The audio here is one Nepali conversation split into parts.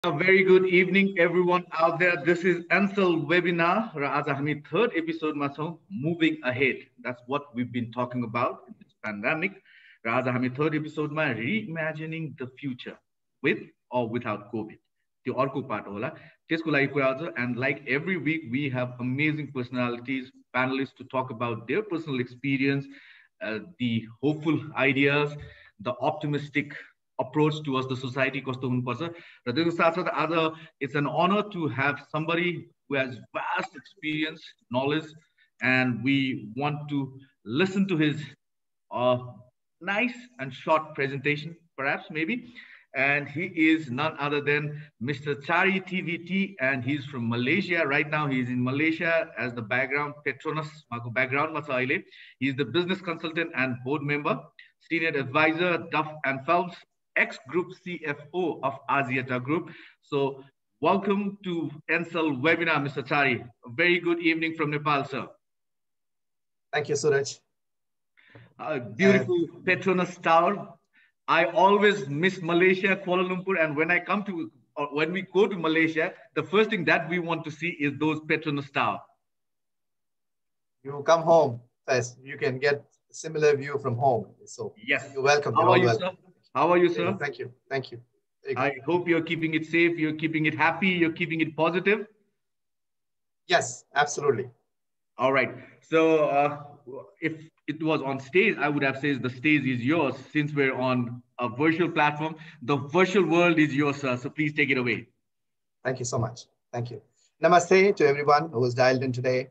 A very good evening, everyone out there. This is Ansel webinar. र आज हामी third episode मा छौं, moving ahead. That's what we've been talking about in this pandemic. र आज हामी third episode मा reimagining the future with or without COVID. त्यो अर्को पार्ट होला. त्यसको लागि कुरा आउँछ. And like every week, we have amazing personalities, panelists to talk about their personal experience, the hopeful ideas, the optimistic approach towards the society कस्तो हुनुपर्छ र त्यसको साथसाथै आज it's an honor to have somebody who has vast experience, knowledge, and we want to listen to his uh, nice and short presentation, perhaps, maybe. And he is none other than Mr. Chari TVT, and he's from Malaysia. Right now, he's in Malaysia as the background Petronas background. He's the business consultant and board member, senior advisor, Duff and Phelps, ex-group CFO of Axiata Group. So welcome to Ansel webinar, Mr. Chari. A very good evening from Nepal, sir. Thank you, Suraj. Beautiful Petronas Tower. I always miss Malaysia, Kuala Lumpur, and when I come to, or when we go to Malaysia, the first thing that we want to see is those Petronas Tower. You come home first, you can get a similar view from home. So yes, you're welcome. How are you, sir? How are you, sir? Thank you. Thank you. I hope you're keeping it safe, you're keeping it happy, you're keeping it positive. Yes, absolutely. All right. So if it was on stage, I would have said the stage is yours. Since we're on a virtual platform, the virtual world is yours, sir. So please take it away. Thank you so much. Thank you. Namaste to everyone who was dialed in today.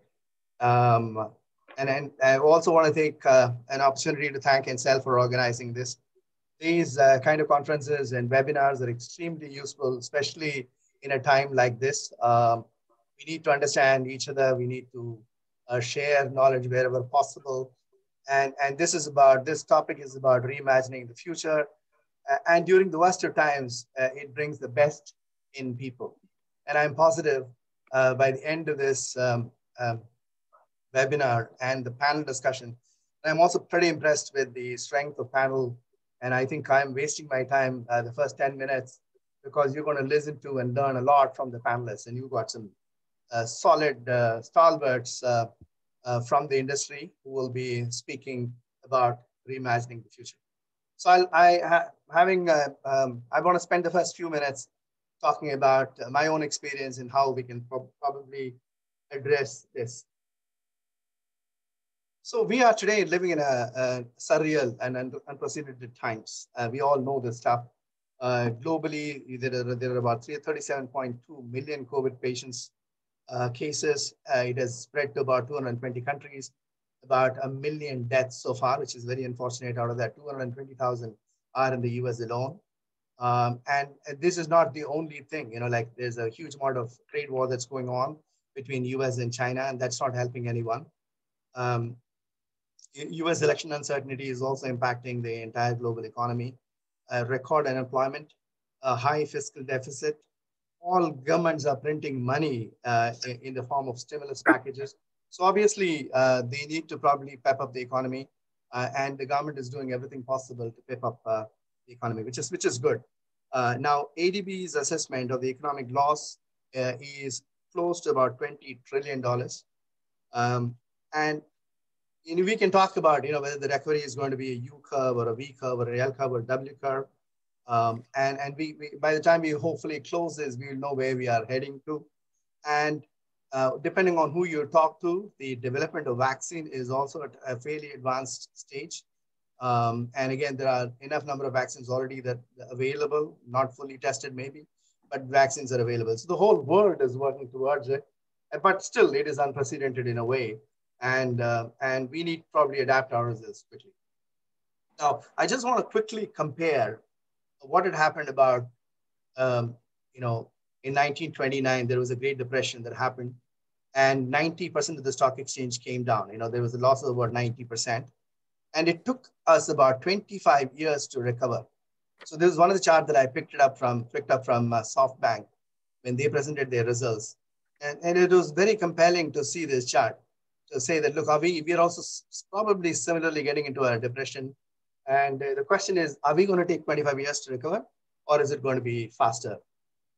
And I also want to take an opportunity to thank Ansel for organizing this. These kind of conferences and webinars are extremely useful, especially in a time like this. We need to understand each other. We need to share knowledge wherever possible. And this topic is about reimagining the future. And during the worst of times, it brings the best in people. And I'm positive by the end of this webinar and the panel discussion, I'm also pretty impressed with the strength of panel. And I think I'm wasting my time the first 10 minutes because you're going to listen to and learn a lot from the panelists. And you've got some solid stalwarts from the industry who will be speaking about reimagining the future. So I want to spend the first few minutes talking about my own experience and how we can probably address this. So we are today living in a surreal and unprecedented times. We all know this stuff. Globally, there are about 37.2 million COVID patients cases. It has spread to about 220 countries, about 1 million deaths so far, which is very unfortunate. Out of that, 220,000 are in the US alone. And this is not the only thing, like there's a huge amount of trade war that's going on between US and China, and that's not helping anyone. US election uncertainty is also impacting the entire global economy. Record unemployment, a high fiscal deficit. All governments are printing money in the form of stimulus packages. So obviously, they need to probably pep up the economy, and the government is doing everything possible to pep up the economy, which is good. Now, ADB's assessment of the economic loss is close to about $20 trillion. And we can talk about whether the recovery is going to be a U curve or a V curve or a L curve or a W curve. And we by the time we hopefully close this, we will know where we are heading to. And depending on who you talk to, the development of vaccine is also at a fairly advanced stage. And again, there are enough number of vaccines already that are available, not fully tested maybe, but vaccines are available. So the whole world is working towards it, but still it is unprecedented in a way. And we need to probably adapt ours quickly. Now, I just want to quickly compare what had happened about, in 1929, there was a Great Depression that happened, and 90% of the stock exchange came down. There was a loss of about 90%, and it took us about 25 years to recover. So this is one of the charts that I picked up from SoftBank when they presented their results, and it was very compelling to see this chart to say that, look, we are also probably similarly getting into a depression. And the question is, are we going to take 25 years to recover, or is it going to be faster?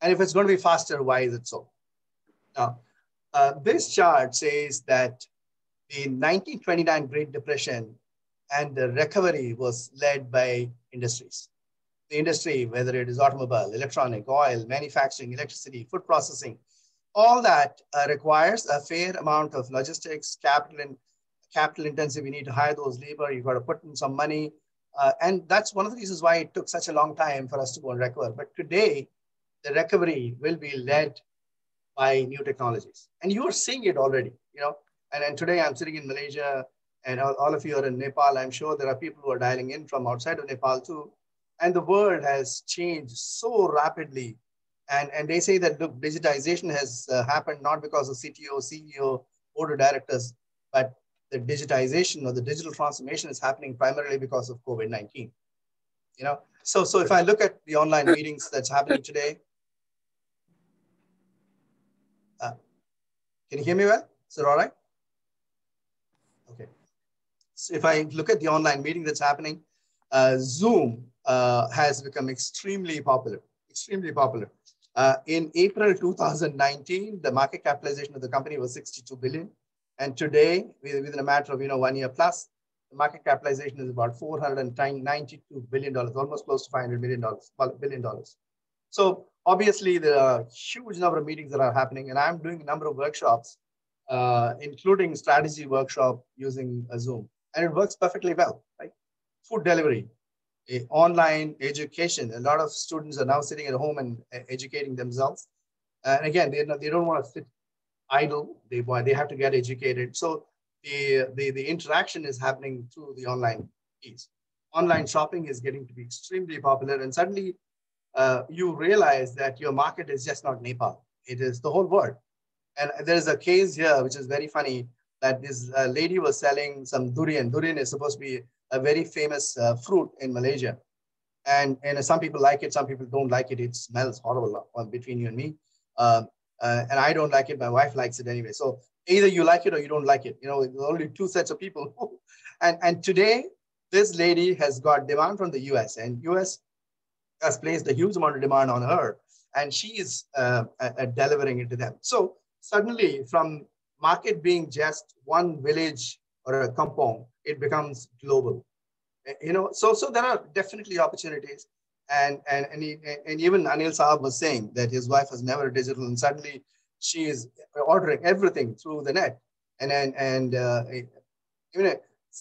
And if it's going to be faster, why is it so? Now, this chart says that the 1929 Great Depression and the recovery was led by industries. The industry, whether it is automobile, electronic, oil, manufacturing, electricity, food processing, all that requires a fair amount of logistics, capital intensive. You need to hire those labor. You've got to put in some money. And that's one of the reasons why it took such a long time for us to go and recover. But today, the recovery will be led by new technologies. And you are seeing it already, and today I'm sitting in Malaysia and all of you are in Nepal. I'm sure there are people who are dialing in from outside of Nepal too. And the world has changed so rapidly. And they say that, look, digitization has happened not because of CTO, CEO, board of directors, but the digitization or the digital transformation is happening primarily because of COVID-19. So if I look at the online meetings that's happening today, can you hear me well? Is it all right? Okay. So if I look at the online meeting that's happening, Zoom has become extremely popular, extremely popular. In April 2019, the market capitalization of the company was 62 billion. And today, within a matter of 1 year plus, the market capitalization is about $492 billion, almost close to $500 billion. So obviously, there are a huge number of meetings that are happening, and I'm doing a number of workshops, including strategy workshop using Zoom, and it works perfectly well, right? Food delivery, online education. A lot of students are now sitting at home and educating themselves. And again, they don't want to sit idle. They have to get educated. So the interaction is happening through the online piece. Online shopping is getting to be extremely popular, and suddenly you realize that your market is just not Nepal. It is the whole world. And there's a case here, which is very funny, that this lady was selling some durian. Durian is supposed to be a very famous fruit in Malaysia. And some people like it, some people don't like it. It smells horrible between you and me. And I don't like it. My wife likes it anyway. So either you like it or you don't like it. There's only two sets of people. and today, this lady has got demand from the US, and US has placed a huge amount of demand on her, and she is delivering it to them. So suddenly, from market being just one village or a compound, it becomes global. So there are definitely opportunities. And even Anil Saab was saying that his wife was never digital, and suddenly she is ordering everything through the net. And even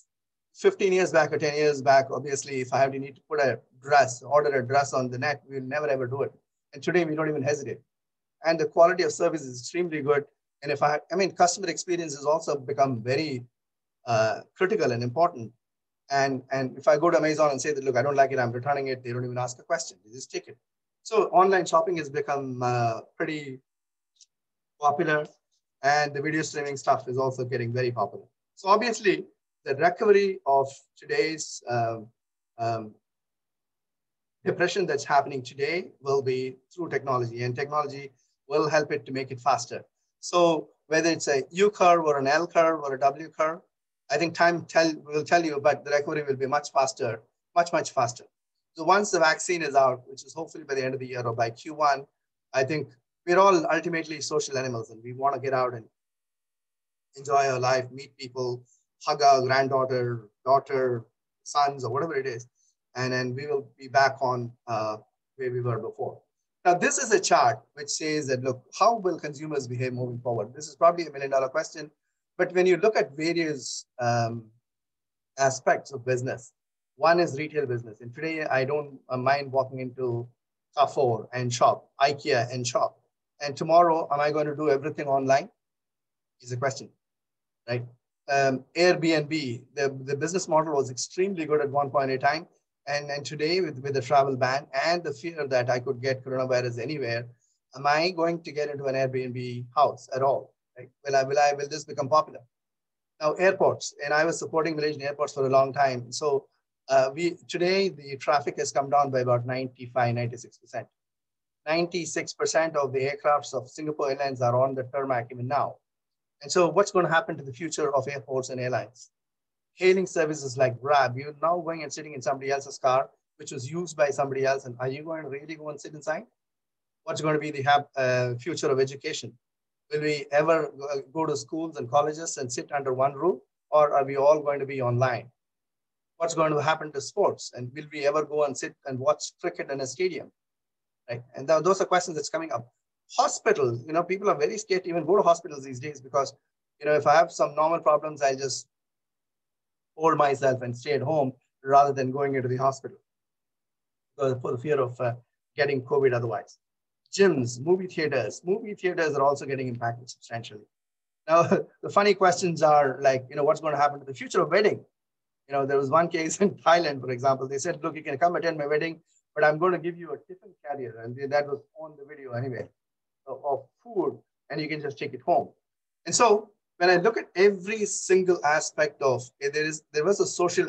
15 years back or 10 years back, obviously, if I have to need to order a dress on the net, we'll never ever do it. And today we don't even hesitate. And the quality of service is extremely good. And customer experience has also become very critical and important. And if I go to Amazon and say that, look, I don't like it, I'm returning it, they don't even ask a question, they just take it. So online shopping has become pretty popular, and the video streaming stuff is also getting very popular. So obviously, the recovery of today's depression that's happening today will be through technology, and technology will help it to make it faster. So whether it's a U curve or an L curve or a W curve, I think time will tell you, but the recovery will be much faster, much, much faster. So once the vaccine is out, which is hopefully by the end of the year or by Q1, I think we're all ultimately social animals, and we want to get out and enjoy our life, meet people, hug our granddaughter, daughter, sons, or whatever it is. And then we will be back on where we were before. Now, this is a chart which says that, look, how will consumers behave moving forward? This is probably $1 million question. But when you look at various aspects of business, one is retail business. And today, I don't mind walking into Carrefour and shop, IKEA and shop. And tomorrow, am I going to do everything online? Is a question, right? Airbnb, the business model was extremely good at one point in time. And today, with the travel ban and the fear that I could get coronavirus anywhere, am I going to get into an Airbnb house at all? Right? Will this become popular? Now, airports, and I was supporting Malaysian airports for a long time. So today, the traffic has come down by about 95, 96%. 96% of the aircrafts of Singapore Airlines are on the tarmac even now. And so what's going to happen to the future of airports and airlines? Hailing services like Grab, you're now going and sitting in somebody else's car, which was used by somebody else. And are you going to really go and sit inside? What's going to be the future of education? Will we ever go to schools and colleges and sit under one roof, or are we all going to be online? What's going to happen to sports? And will we ever go and sit and watch cricket in a stadium? Right? And those are questions that's coming up. Hospitals, people are very scared to even go to hospitals these days because, if I have some normal problems, I just hold myself and stay at home rather than going into the hospital for the fear of getting COVID otherwise. Gyms, movie theaters are also getting impacted substantially. Now, the funny questions are like, what's going to happen to the future of wedding? There was one case in Thailand, for example. They said, look, you can come attend my wedding, but I'm going to give you a tiffin carrier. And that was on the video anyway, of food, and you can just take it home. And so when I look at every single aspect of it, there was a social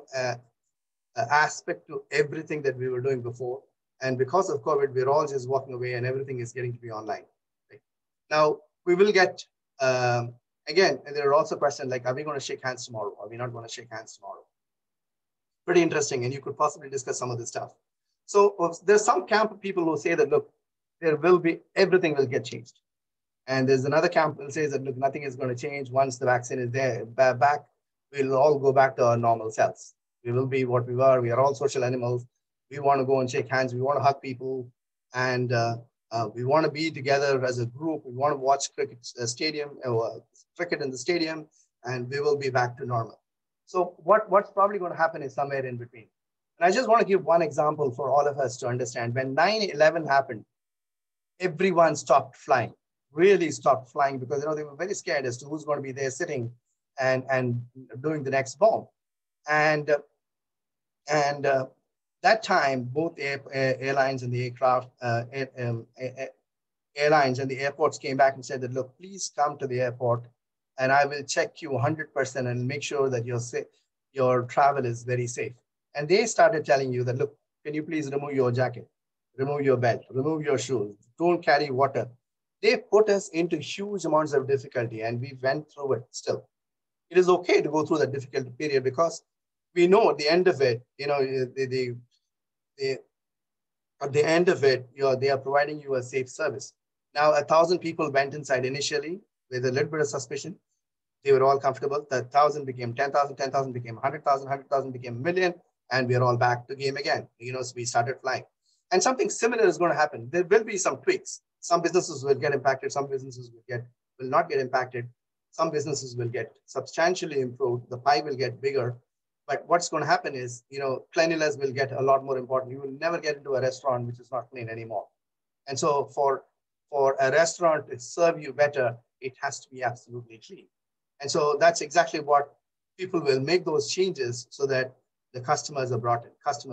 aspect to everything that we were doing before. And because of COVID, we're all just walking away and everything is getting to be online. Right? Now, we will get, again, and there are also questions like, are we going to shake hands tomorrow? Are we not going to shake hands tomorrow? Pretty interesting. And you could possibly discuss some of this stuff. So there's some camp of people who say that, look, everything will get changed. And there's another camp that says that, look, nothing is going to change once the vaccine is there. Back, we'll all go back to our normal selves. We will be what we were. We are all social animals. We want to go and shake hands. We want to hug people. And we want to be together as a group. We want to watch cricket in the stadium, and we will be back to normal. So what's probably going to happen is somewhere in between. And I just want to give one example for all of us to understand. When 9/11 happened, everyone stopped flying, really stopped flying, because they were very scared as to who's going to be there sitting and doing the next bomb. And that time, both airlines and the airlines and the airports came back and said that, look, please come to the airport and I will check you 100% and make sure that your travel is very safe. And they started telling you that, look, can you please remove your jacket, remove your belt, remove your shoes, don't carry water. They put us into huge amounts of difficulty, and we went through it still. It is okay to go through that difficult period because we know at the end of it, at the end of it, they are providing you a safe service. Now, 1,000 people went inside initially with a little bit of suspicion. They were all comfortable. The 1,000 became 10,000, 10,000 became 100,000, 100,000 became a million, and we are all back to game again. So we started flying. And something similar is going to happen. There will be some tweaks. Some businesses will get impacted. Some businesses will not get impacted. Some businesses will get substantially improved. The pie will get bigger. But what's going to happen is, cleanliness will get a lot more important. You will never get into a restaurant which is not clean anymore. And so for a restaurant to serve you better, it has to be absolutely clean. And so that's exactly what people will make those changes so that the customers are brought in.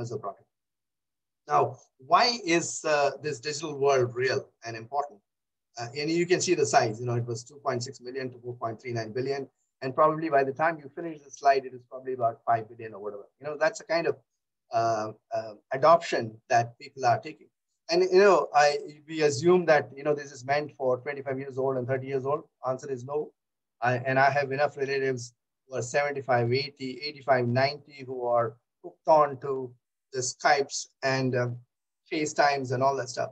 Now, why is this digital world real and important? And you can see the size. It was 2.6 million to 4.39 billion. And probably by the time you finish the slide, it is probably about 5 billion or whatever. That's a kind of adoption that people are taking. And, we assume that, this is meant for 25 years old and 30 years old. Answer is no. I have enough relatives who are 75, 80, 85, 90 who are hooked on to the Skypes and FaceTimes and all that stuff.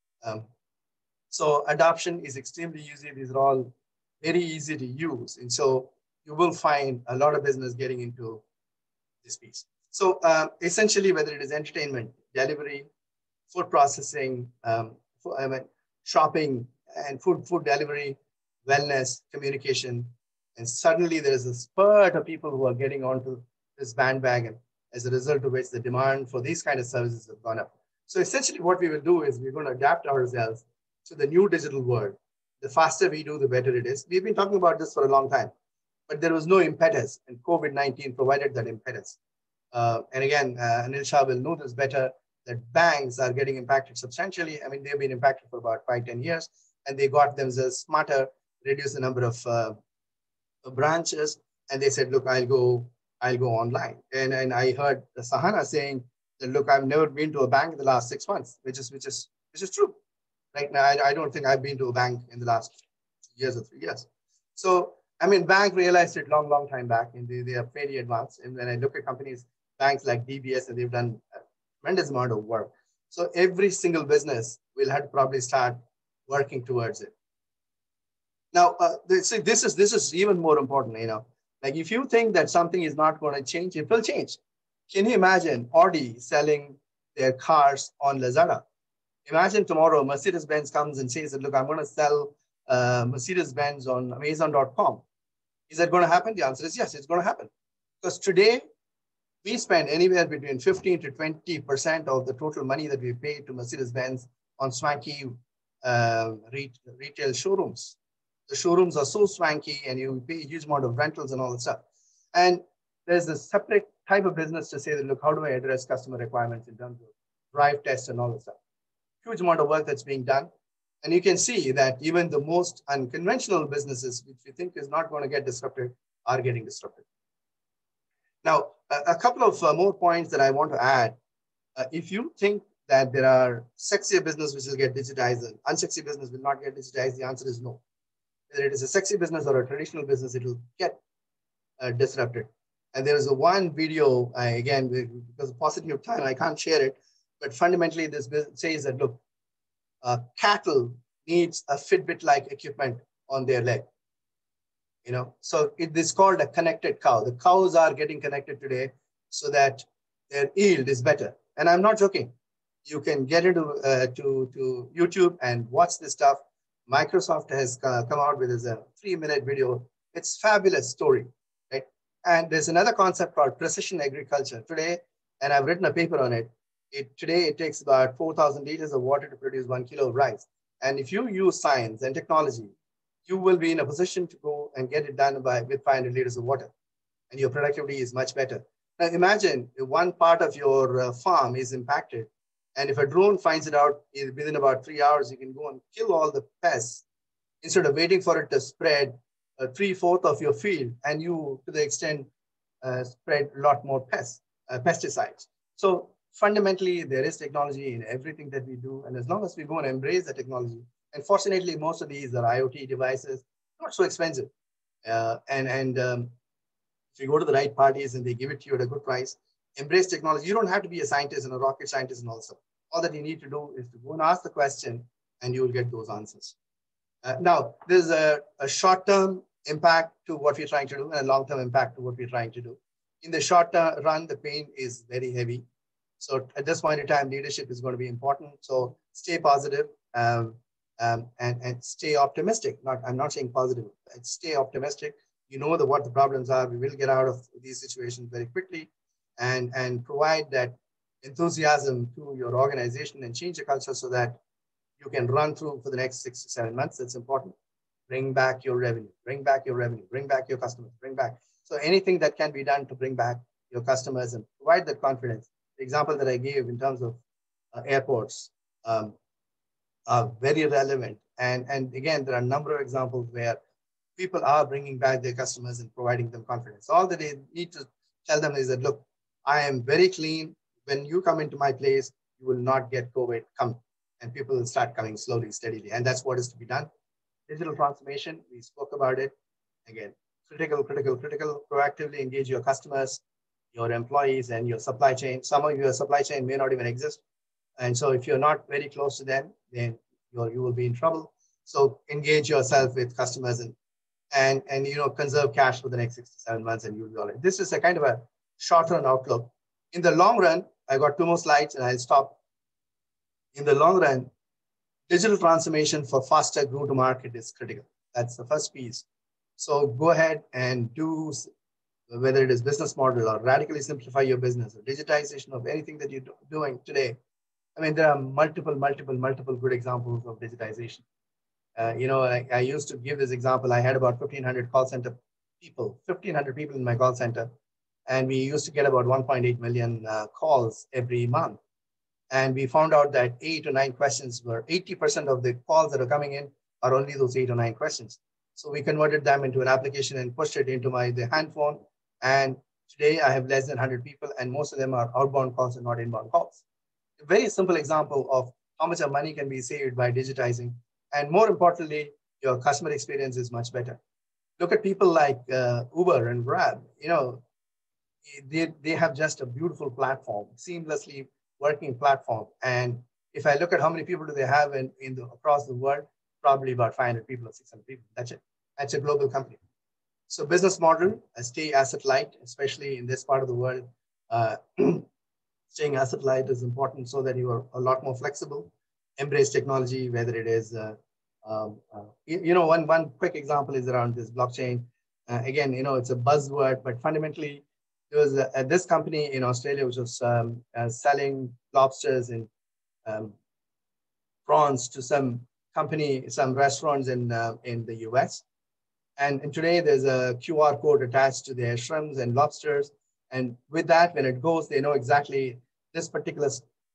So adoption is extremely easy. These are all very easy to use. And so you will find a lot of business getting into this piece. So essentially, whether it is entertainment, delivery, food processing, shopping and food delivery, wellness, communication, and suddenly there is a spurt of people who are getting onto this bandwagon, as a result of which the demand for these kind of services have gone up. So essentially what we will do is we're going to adapt ourselves to the new digital world. The faster we do, the better it is. We've been talking about this for a long time, but there was no impetus, and COVID-19 provided that impetus. And again, Anil Shah will know this better, that banks are getting impacted substantially. I mean, they've been impacted for about 5-10 years, and they got themselves smarter, reduced the number of branches, and they said, look, I'll go online. And I heard Sahana saying that, look, I've never been to a bank in the last 6 months, which is true. Right now, I don't think I've been to a bank in the last 2 years or 3 years. So, I mean, bank realized it long time back, and they are fairly advanced. And when I look at companies, banks like DBS, and they've done a tremendous amount of work. So every single business we'll have to probably start working towards it. Now, this is even more important. Like if you think that something is not going to change, it will change. Can you imagine Audi selling their cars on Lazada? Imagine tomorrow Mercedes-Benz comes and says that, look, I'm going to sell Mercedes-Benz on Amazon.com. Is that going to happen? The answer is yes, it's going to happen. Because today, we spend anywhere between 15 to 20% of the total money that we pay to Mercedes-Benz on swanky retail showrooms. The showrooms are so swanky and you pay a huge amount of rentals and all that stuff. And there's a separate type of business to say that, look, how do I address customer requirements in terms of drive tests and all that stuff? Huge amount of work that's being done. And you can see that even the most unconventional businesses, which we think is not going to get disrupted, are getting disrupted. Now, a couple of more points that I want to add. If you think that there are sexier businesses which will get digitized and unsexy business will not get digitized, the answer is no. Whether it is a sexy business or a traditional business, it will get disrupted. And there is a one video, again, because of paucity of time, I can't share it. But fundamentally, this says that, look, cattle needs a Fitbit-like equipment on their leg. So it is called a connected cow. The cows are getting connected today so that their yield is better. And I'm not joking. You can get into to YouTube and watch this stuff. Microsoft has come out with a 3-minute video. It's a fabulous story, right? And there's another concept called precision agriculture today, and I've written a paper on it. Today it takes about 4,000 liters of water to produce 1 kilo of rice. And if you use science and technology, you will be in a position to go and get it done with 500 liters of water, and your productivity is much better. Now imagine if one part of your farm is impacted, and if a drone finds it out within about 3 hours, you can go and kill all the pests instead of waiting for it to spread 3/4 of your field, and you, to the extent, spread a lot more pesticides. So fundamentally, there is technology in everything that we do, and as long as we go and embrace the technology, and fortunately, most of these are IoT devices, not so expensive. If you go to the right parties and they give it to you at a good price, embrace technology. You don't have to be a scientist and a rocket scientist and all stuff. All that you need to do is to go and ask the question, and you will get those answers. Now, there's a short-term impact to what we're trying to do and a long-term impact to what we're trying to do. In the short run, the pain is very heavy. So at this point in time, leadership is going to be important. So stay positive and stay optimistic. I'm not saying positive. Stay optimistic. You know what the problems are. We will get out of these situations very quickly, and provide that enthusiasm to your organization and change the culture so that you can run through for the next 6 to 7 months. That's important. Bring back your revenue. Bring back your revenue. Bring back your customers. Bring back. So anything that can be done to bring back your customers and provide that confidence. The example that I gave in terms of airports are very relevant. And again, there are a number of examples where people are bringing back their customers and providing them confidence. All that they need to tell them is that, look, I am very clean. When you come into my place, you will not get COVID. Come. And people will start coming slowly, steadily. And that's what is to be done. Digital transformation, we spoke about it. Again, critical. Proactively engage your customers, your employees, and your supply chain. Some of your supply chain may not even exist. And so if you're not very close to them, then you will be in trouble. So engage yourself with customers and conserve cash for the next 6 to 7 months, and you'll be all right. This is a kind of a short-run outlook. In the long run, I got 2 more slides and I'll stop. In the long run, digital transformation for faster go-to-market is critical. That's the first piece. So go ahead and do, whether it is business model or radically simplify your business or digitization of anything that you're doing today. I mean, there are multiple good examples of digitization. I used to give this example. I had about 1,500 call center people, 1,500 people in my call center. And we used to get about 1.8 million calls every month. And we found out that 8 or 9 questions were 80% of the calls that are coming in are only those 8 or 9 questions. So we converted them into an application and pushed it into the hand phone. And today I have less than 100 people, and most of them are outbound calls and not inbound calls. A very simple example of how much of money can be saved by digitizing. And more importantly, your customer experience is much better. Look at people like Uber and Grab. They have just a beautiful platform, seamlessly working platform. And If I look at how many people do they have across the world, probably about 500 people or 600 people. That's it. That's a global company. So business model, stay asset light, especially in this part of the world. Staying asset light is important so that you are a lot more flexible. Embrace technology, whether it is, one quick example is around this blockchain. Again, it's a buzzword, but fundamentally, there was this company in Australia which was selling lobsters and prawns to some restaurants in the US. And today there's a QR code attached to their shrimps and lobsters. And with that, when it goes, they know exactly this particular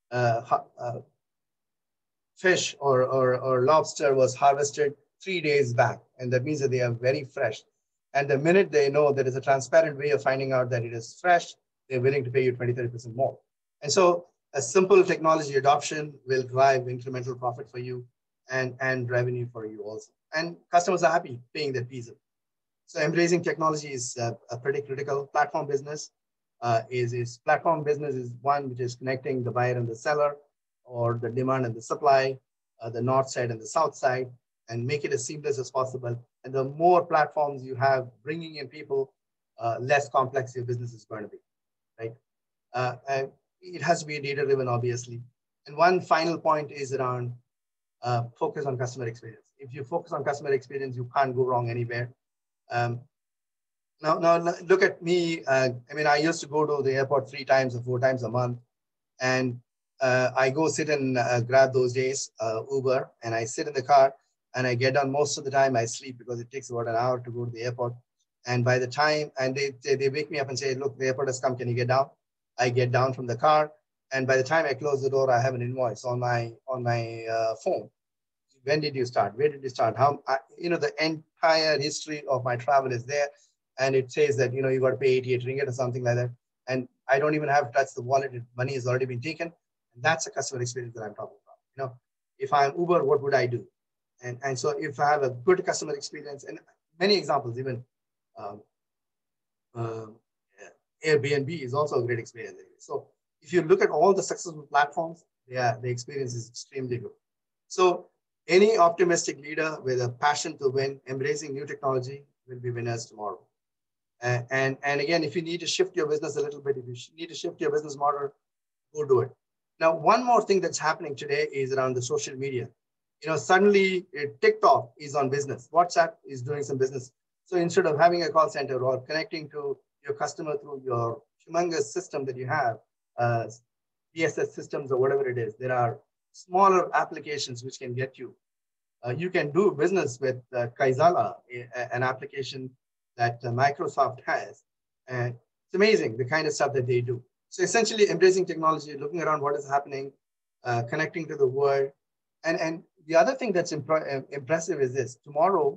fish or lobster was harvested 3 days back. And that means that they are very fresh. And the minute they know there is a transparent way of finding out that it is fresh, they're willing to pay you 20-30% more. And so a simple technology adoption will drive incremental profit for you and revenue for you also. And customers are happy paying that piece of. So embracing technology is a pretty critical. Platform business platform business is one which is connecting the buyer and the seller, or the demand and the supply, the north side and the south side, and make it as seamless as possible. And the more platforms you have bringing in people, less complex your business is going to be, right? And it has to be data-driven, obviously. And one final point is around focus on customer experience. If you focus on customer experience, you can't go wrong anywhere. Now look at me. I used to go to the airport 3 times or 4 times a month, and I go sit and grab those days Uber, and I sit in the car, and I get done. Most of the time I sleep because it takes about an hour to go to the airport. And by the time, and they wake me up and say, look, the airport has come, can you get down? I get down from the car, and by the time I close the door, I have an invoice on my phone. When did you start? Where did you start? The entire history of my travel is there. And it says that, you got to pay 88 ringgit or something like that. And I don't even have to touch the wallet. Money has already been taken. And that's a customer experience that I'm talking about. If I'm Uber, what would I do? And so if I have a good customer experience, and many examples, even Airbnb is also a great experience. So if you look at all the successful platforms, the experience is extremely good. So any optimistic leader with a passion to win, embracing new technology, will be winners tomorrow. And again, if you need to shift your business a little bit, if you need to shift your business model, go do it. Now, one more thing that's happening today is around the social media. Suddenly TikTok is on business. WhatsApp is doing some business. So instead of having a call center or connecting to your customer through your humongous system that you have, BSS systems or whatever it is, there are smaller applications which can get you. You can do business with Kaizala, an application that Microsoft has. And it's amazing the kind of stuff that they do. So essentially embracing technology, looking around what is happening, connecting to the world. And the other thing that's impressive is this. Tomorrow,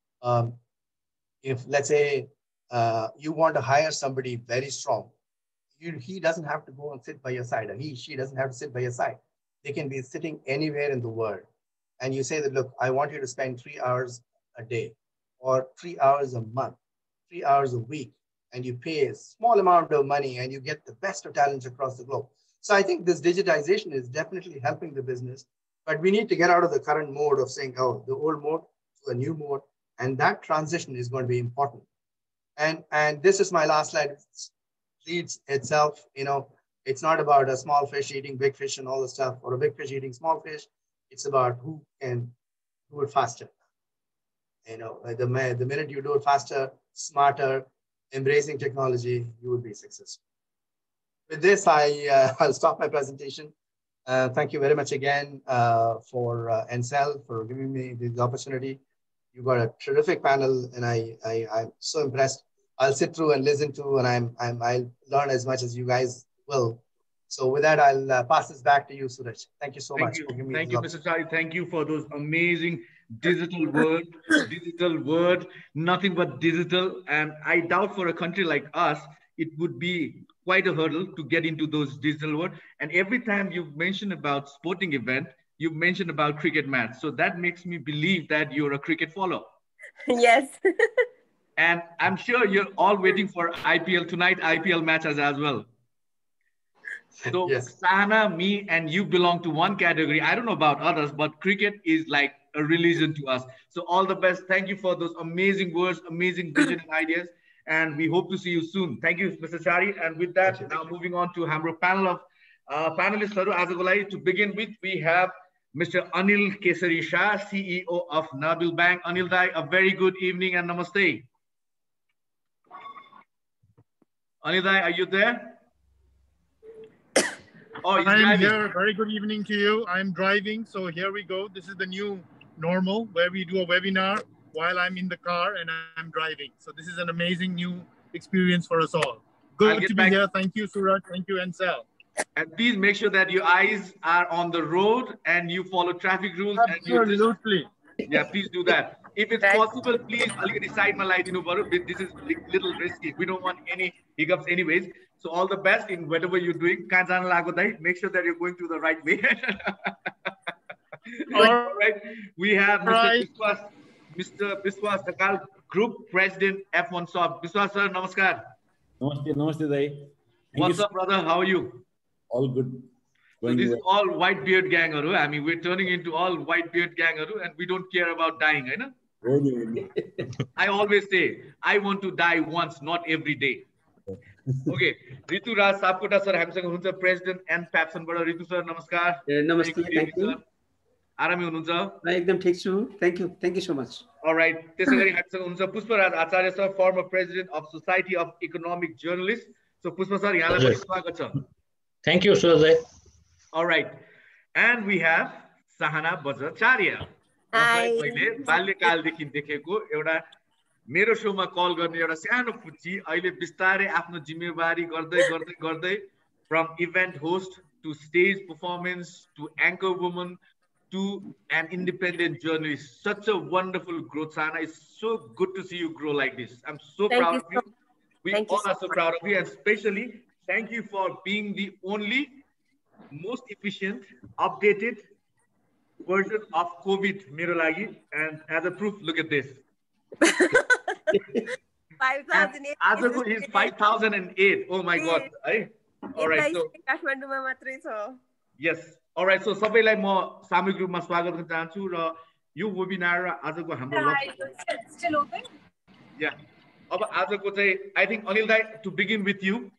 if let's say you want to hire somebody very strong, he doesn't have to go and sit by your side, or she doesn't have to sit by your side. They can be sitting anywhere in the world. And you say that, look, I want you to spend 3 hours a day or 3 hours a month, 3 hours a week, and you pay a small amount of money and you get the best of talents across the globe. So I think this digitization is definitely helping the business, but we need to get out of the current mode of saying, oh, the old mode to a new mode. And that transition is going to be important. And this is my last slide. It leads itself, it's not about a small fish eating big fish and all the stuff, or a big fish eating small fish. It's about who can do it faster. The minute you do it faster, smarter, embracing technology, you will be successful. With this, I'll stop my presentation. Thank you very much again for Ncell for giving me this opportunity. You got a terrific panel, and I'm so impressed. I'll sit through and listen to, and I'll learn as much as you guys will. So with that, I'll pass this back to you, Suraj. Thank you so much for giving me this. Thank you, Mr. Chari. Thank you for those amazing digital word, nothing but digital. And I doubt for a country like us, it would be quite a hurdle to get into those digital world. And every time you've mentioned about sporting event, you've mentioned about cricket match. So that makes me believe that you're a cricket follower. Yes. And I'm sure you're all waiting for IPL tonight, IPL matches as well. So Yes. Sahana, me, and you belong to one category. I don't know about others, but cricket is like a religion to us. So all the best. Thank you for those amazing words, amazing vision and ideas. And we hope to see you soon. Thank you, Mr. Shari. And with that, now moving on to our panel of panelists. To begin with, we have Mr. Anil Kesari Shah, CEO of Nabil Bank. Anil Dai, a very good evening and namaste. Anil Dai, are you there? Oh, I'm here. Very good evening to you. I'm driving, so here we go. This is the new normal where we do a webinar while I'm in the car and I'm driving. So this is an amazing new experience for us all. Good to be here. Thank you, Suraj. Thank you, Ansel. And please make sure that your eyes are on the road and you follow traffic rules. Absolutely. Yeah, please do that. If it's possible, please, I'll get side my light, this is little risky. We don't want any hiccups anyways. So all the best in whatever you're doing. Make sure that you're going to the right way. All right. We have Mr. Biswas Thakal, Group President, F1 Soft. Biswas sir, namaskar. Namaste, Dai. What's up, brother? How are you? All good. So this is all white beard gang. I mean, we're turning into all white beard gang, and we don't care about dying, right? I always say, I want to die once, not every day. Okay, Ritu Raj Sapkota sir, हामीसँग हुनुहुन्छ President and Papson बाट. Ritu sir, नमस्कार. नमस्ते, thank you. आरामै हुनुहुन्छ? म एकदम ठीक छु. Thank you so much. All right. त्यसैगरी हामीसँग हुनुहुन्छ पुष्पराज आचार्य sir, former President of Society of Economic Journalists. So Pushpa sir, यहाँलाई पनि स्वागत छ. Thank you, Suraj. All right. And we have Sahana Bajracharya. Hi. मैले बाल्यकालदेखि देखेको एउटा मेरो शोमा कल गर्ने एउटा सानो पुच्ची अहिले बिस्तारै आफ्नो जिम्मेवारी गर्दै from event host to stage performance to anchor woman to an independent journalist. Such a wonderful growth, Sahana. It's so good to see you grow like this. I'm so proud of you. We all are so proud of you, and especially thank you for being the only most efficient, updated version of COVID, मेरो लागि. And as a proof, look at this. 5008. आजको is 5008. Oh my God. All right. So काठमाडौँमा मात्रै छ. Yes. All right. So सबैलाई म सामूहिक रूपमा स्वागत गर्न चाहन्छु र यो वेबिनार र आजको हाम्रो लक्ष्य. Still open? Yeah. अब आजको चाहिँ I think Anil Dai, to begin with you.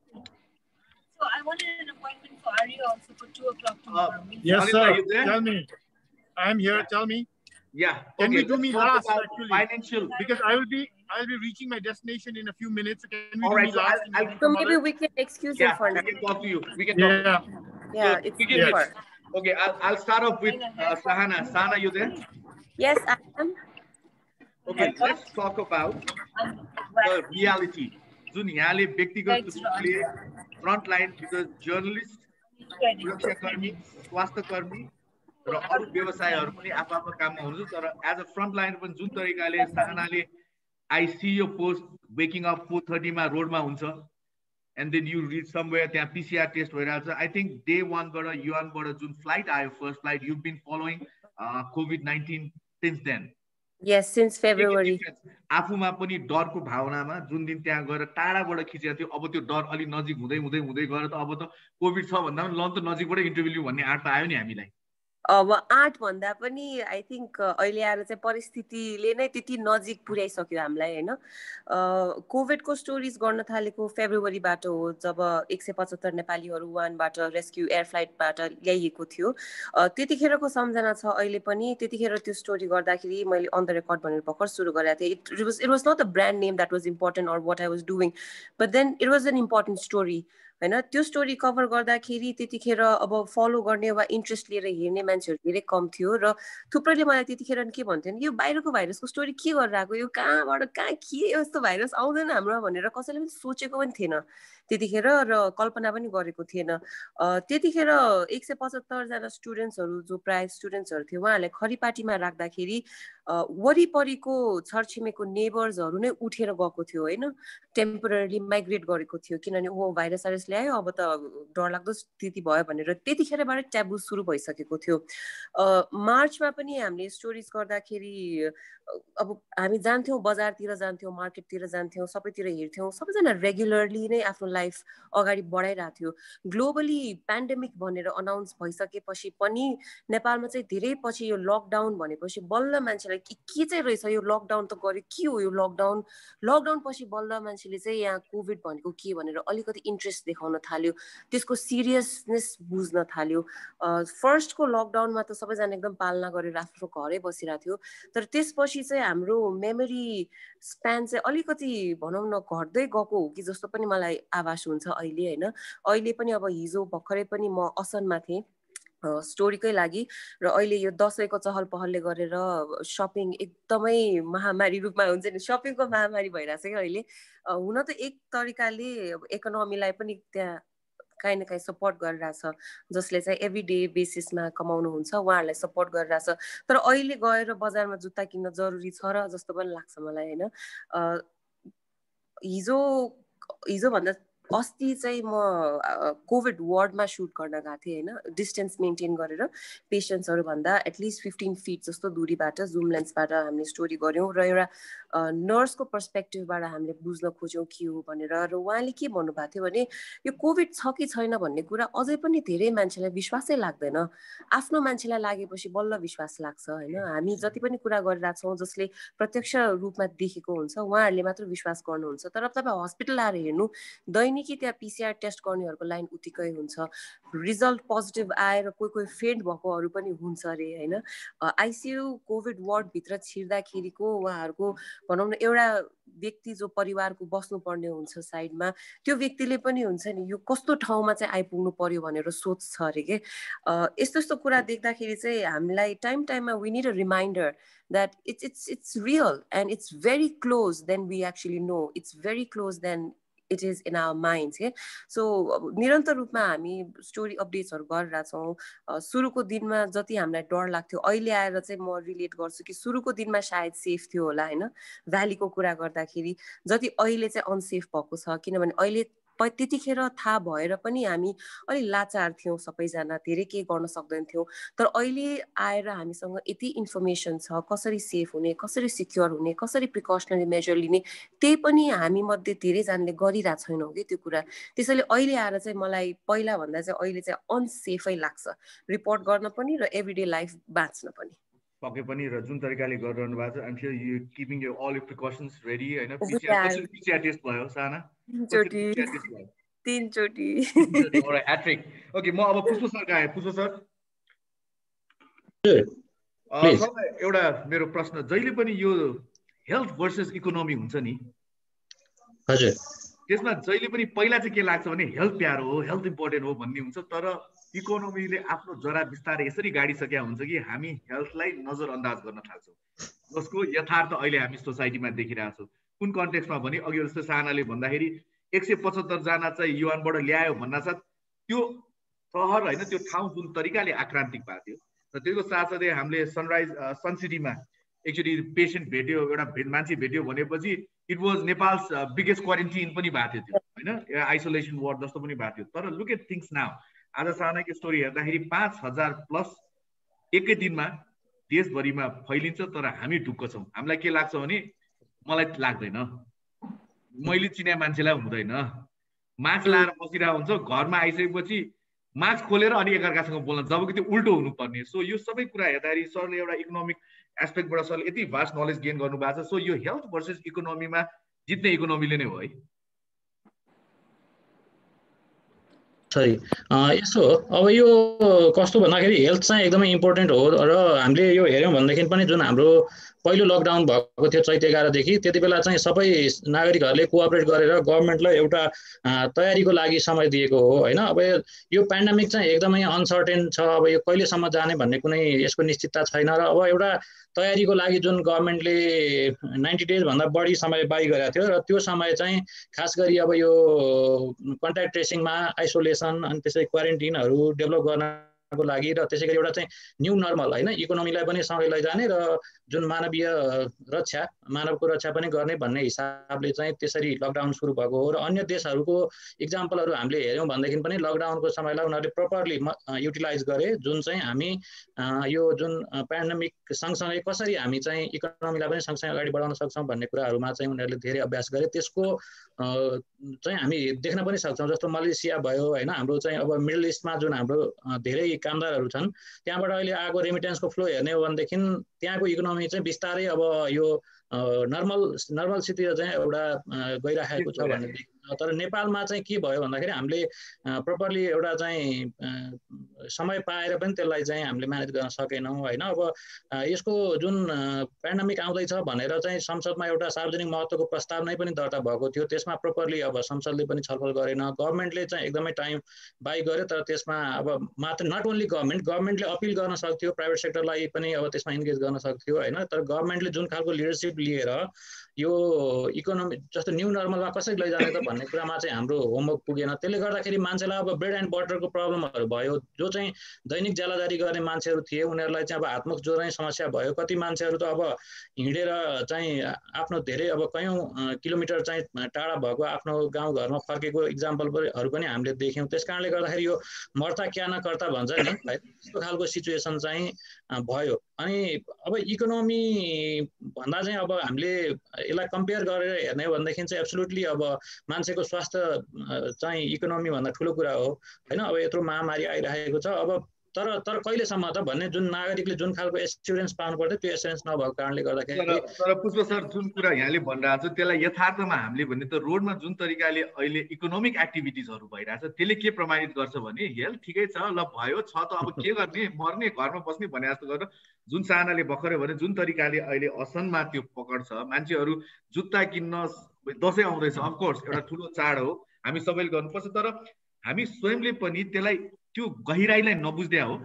So I wanted an appointment for Arya also for 2 o'clock tomorrow. Yes, Anil, sir. are you there? Tell me. I'm here. Tell me. Yeah. Can we do me last actually? Financial. Because I'll be reaching my destination in a few minutes. So can we all do right, me so last? So maybe we can excuse him for now. We can talk to you. We can Yeah. talk to you. Yeah, So, it's begin with. before. Okay, I'll start off with Sahana. Sahana, you there? Yes, I am. Okay, let's talk about the reality. जुन यहाँले व्यक्तिगत रूपले frontline because journalist, सुरक्षाकर्मी, स्वास्थ्यकर्मी र अरू व्यवसायहरू पनि आफ्नो काममा हुनुहुन्छ तर as a frontline पनि जुन तरिकाले सहानाले I see your post waking up 4:30 मा रोडमा हुन्छ and then you reach somewhere त्यहाँ PCR test भइरहेछ. I think day 1 बाट युएन बाट जुन flight आयो first flight, you've been following COVID-19 since then. Yes, since February. आफूमा पनि डरको भावनामा जुन दिन त्यहाँ गएर टाढाबाट खिचेको थियो अब त्यो डर अलि नजिक हुँदै गएर त अब त कोभिड छ भन्दा पनि ल त नजिकबाटै इन्टरभ्यु लिउँ भन्ने आँट त आयो नि हामीलाई. अब 8 भन्दा पनि आई थिंक अहिले आएर चाहिँ परिस्थितिले नै त्यति नजिक पुर्याइसक्यो हामीलाई हैन. कोभिडको स्टोरीज गर्न थालेको फेब्रुअरीबाट हो जब 175 नेपालीहरू वुहानबाट रेस्क्यु एयर फ्लाइटबाट ल्याइएको थियो. त्यतिखेरको सम्झना छ अहिले पनि. त्यतिखेर त्यो स्टोरी गर्दाखेरि मैले अन द रेकर्ड भनेर भर्खर सुरु गरेको थिएँ. It was not a brand name that was important or what I was doing but then it was an important story हैन. त्यो स्टोरी कभर गर्दाखेरि त्यतिखेर अब फलो गर्ने वा इन्ट्रेस्ट लिएर हेर्ने मान्छेहरू धेरै कम थियो र थुप्रैले मलाई त्यतिखेर के भन्थ्यो नि यो बाहिरको भाइरसको स्टोरी के गरेर आएको, यो कहाँबाट कहाँ के यस्तो भाइरस आउँदैन हाम्रो भनेर कसैले पनि सोचेको पनि थिएन त्यतिखेर र कल्पना पनि गरेको थिएन. त्यतिखेर 175 जना स्टुडेन्ट्सहरू जो प्राय स्टुडेन्ट्सहरू थियो उहाँहरूलाई खरिपाटीमा राख्दाखेरि वरिपरिको छरछिमेको नेबर्सहरू नै उठेर गएको थियो होइन, टेम्पोररी माइग्रेट गरेको थियो, किनभने ओ भाइरस साइरस ल्यायो अब त डरलाग्दो स्थिति भयो भनेर त्यतिखेरबाट ट्याबु सुरु भइसकेको थियो। मार्चमा पनि हामीले स्टोरिज गर्दाखेरि अब हामी जान्थ्यौँ, बजारतिर जान्थ्यौँ, मार्केटतिर जान्थ्यौँ, सबैतिर हेर्थ्यौँ, सबैजना रेगुलरली नै आफ्नो लाइफ अगाडि बढाइरहेको थियो। ग्लोबली पेन्डेमिक भनेर अनाउन्स भइसकेपछि पनि नेपालमा चाहिँ धेरै पछि यो लकडाउन भनेपछि बल्ल मान्छेलाई के चाहिँ रहेछ यो लकडाउन त गर्यो, के हो यो लकडाउन, लकडाउन पछि बल्ल मान्छेले चाहिँ यहाँ कोभिड भनेको के भनेर अलिकति इन्ट्रेस्ट देखाउन थाल्यो, त्यसको सिरियसनेस बुझ्न थाल्यो। फर्स्टको लकडाउनमा त सबैजना एकदम पालना गरेर आफ्नो घरै बसिरहेको थियो, तर त्यसपछि चाहिँ हाम्रो मेमोरी स्प्यान चाहिँ अलिकति भनौँ न घट्दै गएको हो कि जस्तो पनि मलाई आभास हुन्छ अहिले होइन। अहिले पनि अब हिजो भर्खरै पनि म असनमा थिएँ स्टोरीकै लागि, र अहिले यो दसैँको चहल पहलले गरेर सपिङ एकदमै महामारी रूपमा हुन्छ नि, सपिङको महामारी भइरहेछ क्या अहिले। हुन त एक तरिकाले इकोनोमीलाई पनि त्यहाँ काहीँ न काहीँ सपोर्ट गरिरहेछ, जसले चाहिँ एभ्रिडे बेसिसमा कमाउनुहुन्छ उहाँहरूलाई सपोर्ट गरिरहेछ। तर अहिले गएर बजारमा जुत्ता किन्न जरुरी छ र जस्तो पनि लाग्छ मलाई होइन। हिजोभन्दा अस्ति चाहिँ म कोभिड वार्डमा सुट गर्न गएको थिएँ होइन, डिस्टेन्स मेन्टेन गरेर पेसेन्ट्सहरू भन्दा एटलिस्ट 15 फिट जस्तो दूरीबाट जुम लेन्सबाट हामीले स्टोरी गऱ्यौँ, र एउटा नर्सको पर्सपेक्टिभबाट हामीले बुझ्न खोज्यौँ के हो भनेर। र उहाँले के भन्नुभएको थियो भने यो कोभिड छ कि छैन भन्ने कुरा अझै पनि धेरै मान्छेलाई विश्वासै लाग्दैन, आफ्नो मान्छेलाई लागेपछि बल्ल विश्वास लाग्छ होइन। हामी जति पनि कुरा गरिरहेछौँ जसले प्रत्यक्ष रूपमा देखेको हुन्छ उहाँहरूले मात्र विश्वास गर्नुहुन्छ, तर अब तपाईँ हस्पिटल आएर हेर्नु दैनिकी त्यहाँ पिसिआर टेस्ट गर्नेहरूको लाइन उत्तिकै हुन्छ, रिजल्ट पोजिटिभ आएर कोही फेड भएकोहरू पनि हुन्छ अरे होइन। आइसियु कोभिड वार्डभित्र छिर्दाखेरिको उहाँहरूको भनौँ न एउटा व्यक्ति जो परिवारको बस्नुपर्ने हुन्छ साइडमा, त्यो व्यक्तिले पनि हुन्छ नि यो कस्तो ठाउँमा चाहिँ आइपुग्नु पर्यो भनेर सोच्छ अरे के। यस्तो यस्तो कुरा देख्दाखेरि चाहिँ हामीलाई टाइममा we need a reminder that it's real and it's very close than we actually know, it's very close than it is in our minds. So निरन्तर रूपमा हामी स्टोरी अपडेट्सहरू गरिरहेछौँ। सुरुको दिनमा जति हामीलाई डर लाग्थ्यो अहिले आएर चाहिँ म रिलेट गर्छु कि सुरुको दिनमा सायद सेफ थियो होला होइन, भ्यालीको कुरा गर्दाखेरि जति अहिले चाहिँ अनसेफ भएको छ, किनभने अहिले त्यतिखेर थाहा भएर पनि हामी अलि लाचार थियौँ, सबैजना धेरै केही गर्न सक्दैन थियौँ। तर अहिले आएर हामीसँग यति इन्फर्मेसन छ कसरी सेफ हुने, कसरी सिक्योर हुने, कसरी प्रिकसनरी मेजर लिने, त्यही पनि हामी मध्ये धेरैजनाले गरिरहेको छैनौँ कि त्यो कुरा। त्यसैले अहिले आएर चाहिँ मलाई पहिला भन्दा चाहिँ अहिले चाहिँ अनसेफै लाग्छ, रिपोर्ट गर्न पनि र एभ्रिडे लाइफ बाँच्न पनि। पक्कै पनि, र जुन तरिकाले गरिरहनु भएको छ, I'm sure you keeping your all your precautions ready होइन। पिसिआर टेस्ट भयो साना, तीनचोटी ह्याट्रिक। ओके, म अब पुष्प सर कहाँ आएँ। पुष्प सर एउटा मेरो प्रश्न, जहिले पनि यो हेल्थ भर्सेस इकोनोमी हुन्छ नि, हजुर, त्यसमा जहिले पनि पहिला चाहिँ के लाग्छ भने हेल्थ प्यारो हो, हेल्थ इम्पोर्टेन्ट हो भन्ने हुन्छ, तर इकोनोमीले आफ्नो जरा बिस्तारै यसरी गाडिसकेका हुन्छ कि हामी हेल्थलाई नजरअन्दाज गर्न थाल्छौँ, जसको यथार्थ अहिले हामी सोसाइटीमा देखिरहेछौँ। कुन कन्टेक्स्टमा भने अघि जस्तो सानाले भन्दाखेरि 175 जना चाहिँ युवानबाट ल्यायो भन्नासाथ त्यो सहर होइन, त्यो ठाउँ जुन तरिकाले आक्रान्तिक भएको थियो, र त्यसको साथसाथै हामीले सन सिटीमा एक्चुअली पेसेन्ट भेट्यो, एउटा मान्छे भेट्यो भनेपछि it was Nepal's biggest quarantine पनि भएको थियो होइन, आइसोलेसन वार्ड जस्तो पनि भएको थियो। तर लुक एट थिङ्स नाउ, आज सानाको स्टोरी हेर्दाखेरि 5000 प्लस एकै दिनमा देशभरिमा फैलिन्छ, तर हामी ढुक्क छौँ। हामीलाई के लाग्छ भने मलाई लाग्दैन, मैले चिने मान्छेलाई हुँदैन, मास्क लाएर बसिरहेको हुन्छ, घरमा आइसकेपछि मास्क खोलेर अनि एकअर्कासँग बोल्न, जबकि त्यो उल्टो हुनुपर्ने। सो यो सबै कुरा हेर्दाखेरि सरले एउटा इकोनोमिक एस्पेक्टबाट सरले यति भास्ट नलेज गेन गर्नुभएको छ। सो यो हेल्थ भर्सेस इकोनोमीमा जित्ने इकोनोमीले नै हो है। सरी यसो हो, अब यो कस्तो भन्दाखेरि हेल्थ चाहिँ एकदमै इम्पोर्टेन्ट हो, र हामीले यो हेऱ्यौँ भनेदेखि पनि जुन हाम्रो पहिलो लकडाउन भएको थियो चैत 11 देखि, त्यति बेला चाहिँ सबै नागरिकहरूले कोअपरेट गरेर गभर्मेन्टलाई एउटा तयारीको लागि समय दिएको हो होइन। अब यो पेन्डेमिक चाहिँ एकदमै अनसर्टेन छ, अब यो कहिलेसम्म जाने भन्ने कुनै यसको निश्चितता छैन, र अब एउटा तयारीको लागि जुन गभर्मेन्टले 90 डेज भन्दा बढी समय बाई गरेको थियो, र त्यो समय चाहिँ खास गरी अब यो कन्ट्याक्ट ट्रेसिङमा, आइसोलेसन अनि त्यसै क्वारेन्टिनहरू डेभलप गर्न गर्नको लागि र त्यसै गरी एउटा चाहिँ न्यू नर्मल होइन इकोनोमीलाई पनि सँगै लैजाने र जुन मानवीय रक्षा मानवको रक्षा पनि गर्ने भन्ने हिसाबले चाहिँ त्यसरी लकडाउन सुरु भएको हो र अन्य देशहरूको इक्जाम्पलहरू हामीले हेऱ्यौँ भनेदेखि पनि लकडाउनको समयलाई उनीहरूले प्रपरली युटिलाइज गरे जुन चाहिँ हामी यो जुन पेन्डेमिक सँगसँगै कसरी हामी चाहिँ इकोनोमीलाई पनि सँगसँगै अगाडि बढाउन सक्छौँ भन्ने कुराहरूमा चाहिँ उनीहरूले धेरै अभ्यास गरे त्यसको चाहिँ हामी देख्न पनि सक्छौँ जस्तो मलेसिया भयो होइन हाम्रो चाहिँ अब मिडल इस्टमा जुन हाम्रो धेरै कामदारहरू छन् त्यहाँबाट अहिले आएको रेमिटेन्सको फ्लो हेर्ने हो भनेदेखि त्यहाँको इकोनोमी चाहिँ बिस्तारै अब यो नर्मल स्थितिमा चाहिँ एउटा गइराखेको छ भन्ने देखिन्छ तर नेपालमा चाहिँ के भयो भन्दाखेरि हामीले प्रपरली एउटा चाहिँ समय पाएर पनि त्यसलाई चाहिँ हामीले म्यानेज गर्न सकेनौँ होइन अब यसको जुन पेन्डेमिक आउँदैछ भनेर चाहिँ संसदमा एउटा सार्वजनिक महत्त्वको प्रस्ताव नै पनि दर्ता भएको थियो त्यसमा प्रपरली अब संसदले पनि छलफल गरेन गभर्मेन्टले चाहिँ एकदमै टाइम बाई गर्यो तर त्यसमा अब मात्र नट ओन्ली गभर्मेन्टले अपिल गर्न सक्थ्यो प्राइभेट सेक्टरलाई पनि अब त्यसमा इन्गेज गर्न सक्थ्यो होइन तर गभर्मेन्टले जुन खालको लिडरसिप लिएर यो इकोनोमी जस्तो न्यू नर्मलमा कसरी लैजाने त भन्ने कुरामा चाहिँ हाम्रो होमवर्क पुगेन त्यसले गर्दाखेरि मान्छेलाई अब ब्रेड एन्ड बटरको प्रब्लमहरू भयो जो चाहिँ दैनिक ज्यालादारी गर्ने मान्छेहरू थिए उनीहरूलाई चाहिँ अब हातमुख जोर्ने समस्या भयो कति मान्छेहरू त अब हिँडेर चाहिँ आफ्नो धेरै अब कयौँ किलोमिटर चाहिँ टाढा भएको आफ्नो गाउँघरमा फर्केको इक्जाम्पलहरू पनि हामीले देख्यौँ त्यस कारणले गर्दाखेरि यो मर्ता क्या न कर्ता भन्छ नि है त्यस्तो खालको सिचुएसन चाहिँ भयो अनि अब इकोनोमी भन्दा चाहिँ अब हामीले यसलाई कम्पेयर गरेर हेर्ने हो भनेदेखि चाहिँ एब्सोल्युटली अब मान्छेको स्वास्थ्य चाहिँ इकोनोमी भन्दा ठुलो कुरा हो होइन अब यत्रो महामारी आइरहेको छ अब तर कहिलेसम्म त भन्ने जुन नागरिकले जुन खालको एस्युरेन्स पाउनु पर्थ्यो त्यो एस्युरेन्स नभएको कारणले गर्दाखेरि तर पुष्प सर जुन कुरा यहाँले भनिरहेको छ त्यसलाई यथार्थमा हामीले भने त रोडमा जुन तरिकाले अहिले इकोनोमिक एक्टिभिटिजहरू भइरहेछ त्यसले के प्रमाणित गर्छ भने हेल्थ ठिकै छ ल भयो छ त अब के गर्ने मर्ने घरमा बस्ने भने जस्तो गरेर जुन चाहनाले भर्खरै भने जुन तरिकाले अहिले असनमा त्यो पकड छ मान्छेहरू जुत्ता किन्न दसैँ आउँदैछ अफकोर्स एउटा ठुलो चाड हो हामी सबैले गर्नुपर्छ तर हामी स्वयंले पनि त्यसलाई त्यो गहिराईलाई नबुझ्दै हो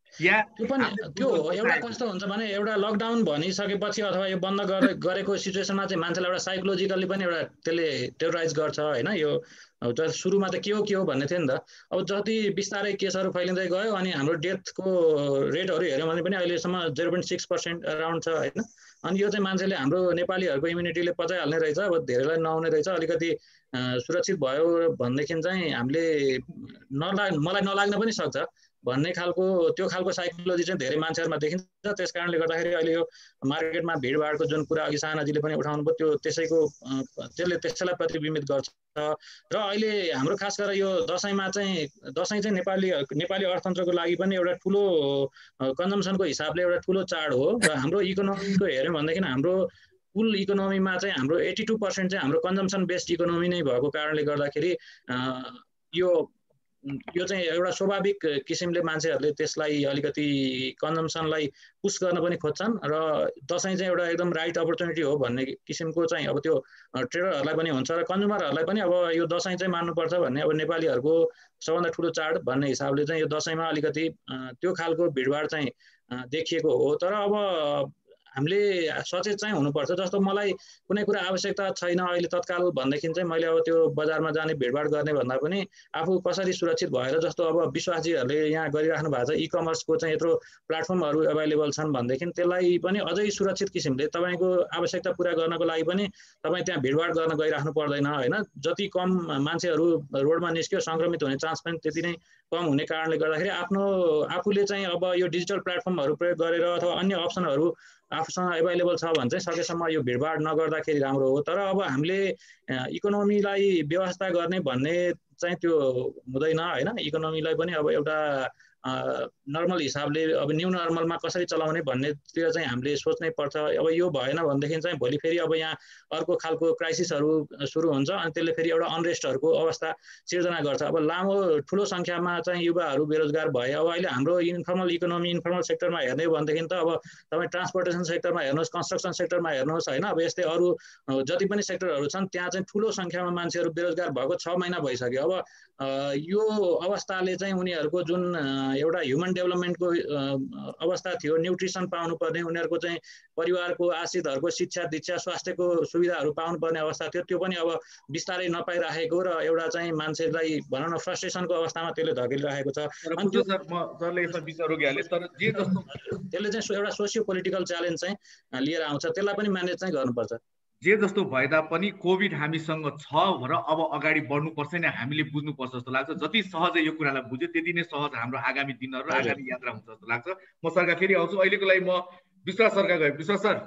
त्यो एउटा कस्तो हुन्छ भने एउटा लकडाउन भनिसकेपछि अथवा यो बन्द गरेको सिचुएसनमा चाहिँ मान्छेलाई एउटा साइकोलोजिकल्ली पनि एउटा त्यसले टेरोराइज गर्छ होइन यो सुरुमा त के हो भन्ने थियो नि त अब जति बिस्तारै केसहरू फैलिँदै गयो अनि हाम्रो डेथको रेटहरू हेऱ्यौँ भने पनि अहिलेसम्म 0.6% अराउन्ड छ होइन अनि यो चाहिँ मान्छेले हाम्रो नेपालीहरूको इम्युनिटीले पचाइहाल्ने रहेछ अब धेरैलाई नआउने रहेछ अलिकति सुरक्षित भयो भनेदेखि चाहिँ हामीले मलाई नलाग्न पनि सक्छ भन्ने खालको त्यो खालको साइकोलोजी चाहिँ धेरै मान्छेहरूमा देखिन्छ त्यस कारणले गर्दाखेरि अहिले यो मार्केटमा भिडभाडको जुन कुरा अघि सानाजीले पनि उठाउनु भयो त्यसले त्यसैलाई प्रतिबिम्बित गर्छ र अहिले हाम्रो खास गरेर यो दसैँमा चाहिँ दसैँ चाहिँ नेपाली अर्थतन्त्रको लागि पनि एउटा ठुलो कन्जम्सनको हिसाबले एउटा ठुलो चाड हो र हाम्रो इकोनोमीको हेऱ्यौँ भनेदेखि हाम्रो कुल इकोनोमीमा चाहिँ हाम्रो 82% चाहिँ हाम्रो कन्जम्सन बेस्ड इकोनोमी नै भएको कारणले गर्दाखेरि यो चाहिँ एउटा स्वाभाविक किसिमले मान्छेहरूले त्यसलाई अलिकति कन्जम्सनलाई पुस गर्न पनि खोज्छन् र दसैँ चाहिँ एउटा एकदम राइट अपर्च्युनिटी हो भन्ने किसिमको चाहिँ अब त्यो ट्रेडरहरूलाई पनि हुन्छ र कन्ज्युमरहरूलाई पनि अब यो दसैँ चाहिँ मान्नुपर्छ भन्ने अब नेपालीहरूको सबभन्दा ठुलो चाड भन्ने हिसाबले चाहिँ यो दसैँमा अलिकति त्यो खालको भिडभाड चाहिँ देखिएको हो तर अब हामीले सचेत चाहिँ हुनुपर्छ जस्तो मलाई कुनै कुरा आवश्यकता छैन अहिले तत्काल भन्देखि चाहिँ मैले अब त्यो बजारमा जाने भिडभाड गर्ने भन्दा पनि आफू कसरी सुरक्षित भएर जस्तो अब विश्वासजीहरूले यहाँ गरिराख्नु भएको छ ई-कमर्सको चाहिँ यत्रो प्लेटफर्महरू एभाइलेबल छन् भनेदेखि त्यसलाई पनि अझै सुरक्षित किसिमले तपाईँको आवश्यकता पुरा गर्नको लागि पनि तपाईँ त्यहाँ भिडभाड गर्न गइराख्नु पर्दैन होइन जति कम मान्छेहरू रोडमा निस्क्यो सङ्क्रमित हुने चान्स पनि त्यति नै कम हुने कारणले गर्दाखेरि आफूले चाहिँ अब यो डिजिटल प्लेटफर्महरू प्रयोग गरेर अथवा अन्य अप्सनहरू आफूसँग एभाइलेबल छ भने चाहिँ सकेसम्म यो भिडभाड नगर्दाखेरि राम्रो हो तर अब हामीले इकोनोमीलाई व्यवस्था गर्ने भन्ने चाहिँ त्यो हुँदैन होइन इकोनोमीलाई पनि अब एउटा नर्मल हिसाबले अब न्यू नर्मलमा कसरी चलाउने भन्नेतिर चाहिँ हामीले सोच्नै पर्छ अब यो भएन भनेदेखि चाहिँ भोलि फेरि अब यहाँ अर्को खालको क्राइसिसहरू सुरु हुन्छ अनि त्यसले फेरि एउटा अनरेस्टहरूको अवस्था सिर्जना गर्छ अब लामो ठुलो सङ्ख्यामा चाहिँ युवाहरू बेरोजगार भए अब अहिले हाम्रो इन्फर्मल इकोनोमी इन्फर्मल सेक्टरमा हेर्ने हो भनेदेखि त अब तपाईँ ट्रान्सपोर्टेसन सेक्टरमा हेर्नुहोस् कन्स्ट्रक्सन सेक्टरमा हेर्नुहोस् होइन अब यस्तै अरू जति पनि सेक्टरहरू छन् त्यहाँ चाहिँ ठुलो सङ्ख्यामा मान्छेहरू बेरोजगार भएको 6 महिना भइसक्यो अब यो अवस्थाले चाहिँ उनीहरूको जुन एउटा ह्युमन डेभलपमेन्टको अवस्था थियो, न्युट्रिसन पाउनुपर्ने, उनीहरूको चाहिँ परिवारको आश्रितहरूको शिक्षा दीक्षा स्वास्थ्यको सुविधाहरू पाउनुपर्ने अवस्था थियो, त्यो पनि अब बिस्तारै नपाइराखेको र एउटा चाहिँ मान्छेलाई भनौँ न फ्रस्ट्रेसनको अवस्थामा त्यसले धकेलिरहेको छ। अनि त्यो सर म सरले यसमा विचार रोकिहालेँ, तर जे जस्तो त्यसले चाहिँ एउटा सोसियो पोलिटिकल च्यालेन्ज चाहिँ लिएर आउँछ, त्यसलाई पनि म्यानेज चाहिँ गर्नुपर्छ। जे जस्तो भए तापनि कोभिड हामीसँग छ र अब अगाडि बढ्नुपर्छ नि हामीले बुझ्नुपर्छ जस्तो लाग्छ। जति सहजै यो कुरालाई बुझ्यो त्यति नै सहज हाम्रो आगामी दिनहरू र आगामी यात्रा हुन्छ जस्तो लाग्छ। म सरका फेरि आउँछु, अहिलेको लागि म विश्वास सरका गएँ। विश्वास सर,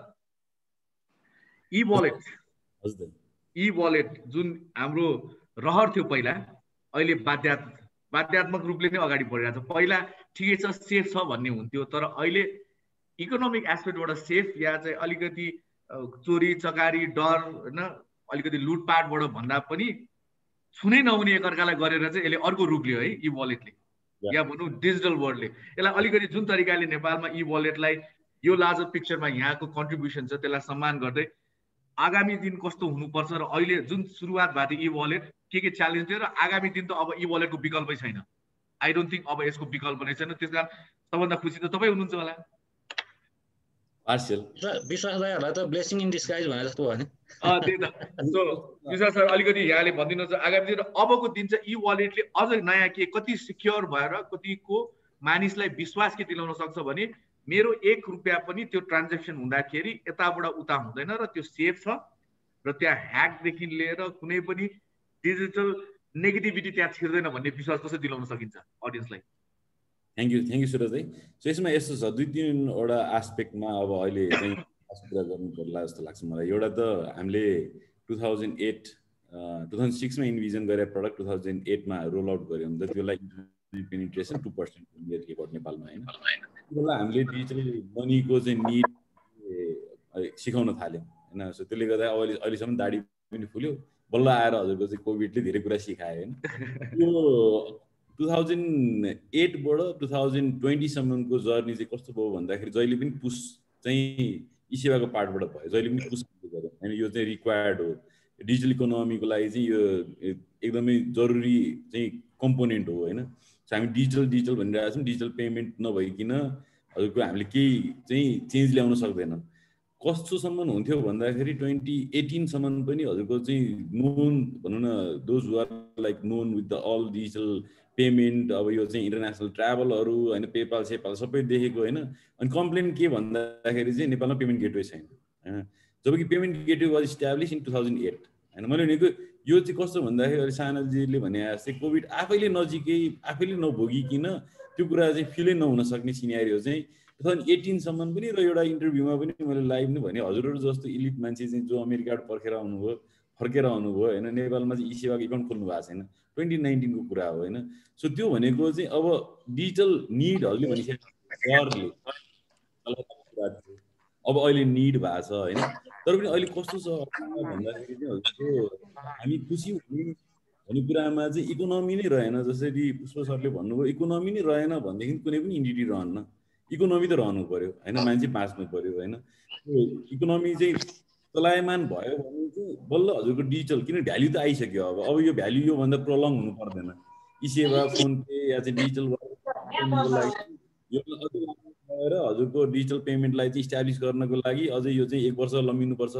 ई वालेट जुन हाम्रो रहर थियो पहिला, अहिले बाध्यात्मक रूपले नै अगाडि बढिरहेको छ। पहिला ठिकै छ सेफ छ भन्ने हुन्थ्यो, तर अहिले इकोनोमिक एस्पेक्टबाट सेफ या चाहिँ अलिकति चोरी चकारी डर होइन अलिकति लुटपाटबाट भन्दा पनि छुनै नहुने एकअर्कालाई गरेर चाहिँ यसले अर्को रूप लियो है ई वालेटले, या भनौँ डिजिटल वर्ल्डले। यसलाई अलिकति जुन तरिकाले नेपालमा ई वालेटलाई यो लार्जर पिक्चरमा यहाँको कन्ट्रिब्युसन छ त्यसलाई सम्मान गर्दै आगामी दिन कस्तो हुनुपर्छ र अहिले जुन सुरुवात भएको थियो ई वालेट के च्यालेन्ज थियो र आगामी दिन त अब ई वालेटको विकल्पै छैन। आई डोन्ट थिङ्क अब यसको विकल्प नै छैन। त्यस कारण सबभन्दा खुसी त तपाईँ हुनुहुन्छ होला। विश्वास दाइहरूलाई त ब्लेसिङ इन डिस्गाइज भने जस्तो भयो नि। त्यही त। सो विश्वास सर अलिकति यहाँले भनिदिनुहोस् आगामी दिन अबको दिन चाहिँ ई वालेटले अझ नयाँ के कति सिक्योर भएर कतिको मानिसलाई विश्वास के दिलाउन सक्छ भने मेरो 1 रुपियाँ पनि त्यो ट्रान्जेक्सन हुँदाखेरि यताबाट उता हुँदैन र त्यो सेफ छ र त्यहाँ ह्याकदेखि लिएर कुनै पनि डिजिटल नेगेटिभिटी त्यहाँ छिर्दैन भन्ने विश्वास कसरी दिलाउन सकिन्छ अडियन्सलाई? थ्याङ्क यू सुरज भाइ। सो यसमा यस्तो छ 2-3वटा एस्पेक्टमा अब अहिले चाहिँ कुरा गर्नु पर्ला जस्तो लाग्छ मलाई। एउटा त हामीले 2006मा इन्भिजन गरे प्रडक्ट 2008मा रोल आउट गऱ्यौँ त त्यसलाई पेनिट्रेसन 2% रिकर्ड नेपालमा होइन। त्यसलाई हामीले डिजिटल मनीको चाहिँ निड सिकाउन थाल्यौँ होइन। सो त्यसले गर्दा अहिलेसम्म दाडी पनि फुल्यो। बल्ल आएर हजुरको चाहिँ कोभिडले धेरै कुरा सिकायो होइन। यो 2008बाट 2020सम्मको जर्नी चाहिँ कस्तो भयो भन्दाखेरि जहिले पनि पुस चाहिँ ई सेवाको पार्टबाट भयो, जहिले पनि पुस गऱ्यो होइन। यो चाहिँ रिक्वायर्ड हो डिजिटल इकोनोमीको लागि चाहिँ यो एकदमै जरुरी चाहिँ कम्पोनेन्ट हो होइन। सो हामी डिजिटल भनिरहेको छौँ, डिजिटल पेमेन्ट नभइकन हजुरको हामीले केही चाहिँ चेन्ज ल्याउन सक्दैन। कस्तोसम्म हुन्थ्यो भन्दाखेरि 2018सम्म पनि हजुरको चाहिँ नोन भनौँ न those who are like known with the all digital payment, अब यो चाहिँ इन्टरनेसनल ट्राभलहरू होइन पेपाल सेपाल सबै देखेको होइन। अनि कम्प्लेन के भन्दाखेरि चाहिँ नेपालमा पेमेन्ट गेटवे छैन होइन। जबकि payment gateway was establish in 2008 होइन। मैले भनेको यो चाहिँ कस्तो भन्दाखेरि अहिले सानाजीले भने जस्तै कोभिड आफैले नजिकै आफैले नभोगिकन त्यो कुरा चाहिँ फिलै नहुन सक्ने सिनेरियो चाहिँ 2018सम्म पनि। र एउटा इन्टरभ्यूमा पनि मैले लाइभ नै भने हजुरहरू जस्तो इलिट मान्छे चाहिँ जो अमेरिकाबाट फर्केर आउनुभयो होइन, नेपालमा चाहिँ ई सेवाको एकाउन्ट खोल्नु भएको छैन। 2019को कुरा हो होइन। सो त्यो भनेको चाहिँ अब डिजिटल निड हजुरले भनिसक्यो अब अहिले निड भएको छ होइन। तर पनि अहिले कस्तो छ भन्दाखेरि चाहिँ हजुरको हामी खुसी भन्ने कुरामा चाहिँ इकोनोमी नै रहेन। जसरी पुष्प सरले भन्नुभयो इकोनोमी नै रहेन भनेदेखि कुनै पनि इन्टिटी रहन्न। इकोनोमी त रहनु पर्यो होइन, मान्छे बाँच्नु पर्यो होइन। इकोनोमी चाहिँ चलायमान भयो भने चाहिँ बल्ल हजुरको डिजिटल किन भ्याल्यु त आइसक्यो। अब यो भ्याल्यु योभन्दा प्रोलङ हुनु पर्दैन। ई सेवा फोन पे या चाहिँ डिजिटल र हजुरको डिजिटल पेमेन्टलाई चाहिँ इस्टाब्लिस गर्नको लागि अझै यो चाहिँ 1 वर्ष लम्बिनुपर्छ।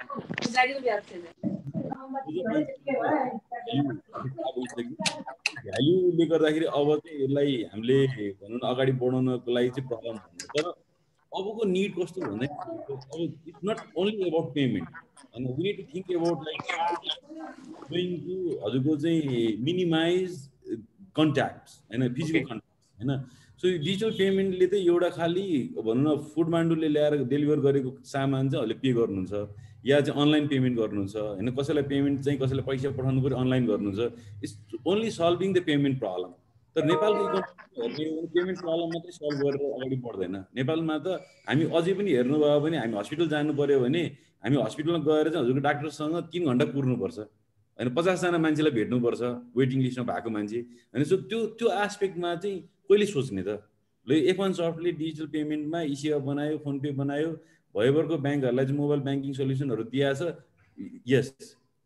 भ्याल्युले गर्दाखेरि अब चाहिँ यसलाई हामीले भनौँ न अगाडि बढाउनको लागि चाहिँ प्रब्लम हुन्छ। तर अबको निड कस्तो भन्दाखेरि it's not only about payment होइन। We need to think about like going to हजुरको चाहिँ मिनिमाइज कन्ट्याक्ट्स होइन, फिजिकल कन्ट्याक्ट्स होइन। सो डिजिटल पेमेन्टले चाहिँ एउटा खालि भनौँ न फुड मान्डुले ल्याएर डेलिभर गरेको सामान चाहिँहरूले पे गर्नुहुन्छ या चाहिँ अनलाइन पेमेन्ट गर्नुहुन्छ होइन। कसैलाई पेमेन्ट चाहिँ कसैलाई पैसा पठाउनु पऱ्यो अनलाइन गर्नुहुन्छ। It's only solving the payment problem. तर नेपालको इकोनोमी पेमेन्ट प्रब्लम मात्रै सल्भ गरेर अगाडि बढ्दैन। नेपालमा त हामी अझै पनि हेर्नुभयो भने हामी हस्पिटल जानु पऱ्यो भने हामी हस्पिटलमा गएर चाहिँ हजुरको डाक्टरसँग 3 घन्टा कुर्नुपर्छ होइन। 50जना मान्छेलाई भेट्नुपर्छ वेटिङ लिस्टमा भएको मान्छे होइन। सो त्यो एस्पेक्टमा चाहिँ कहिले सोच्ने त? ल F1 सफ्टले डिजिटल पेमेन्टमा ई सेवा बनायो, फोन पे बनायो, भयभरको ब्याङ्कहरूलाई चाहिँ मोबाइल ब्याङ्किङ सल्युसनहरू दिएको छ। यस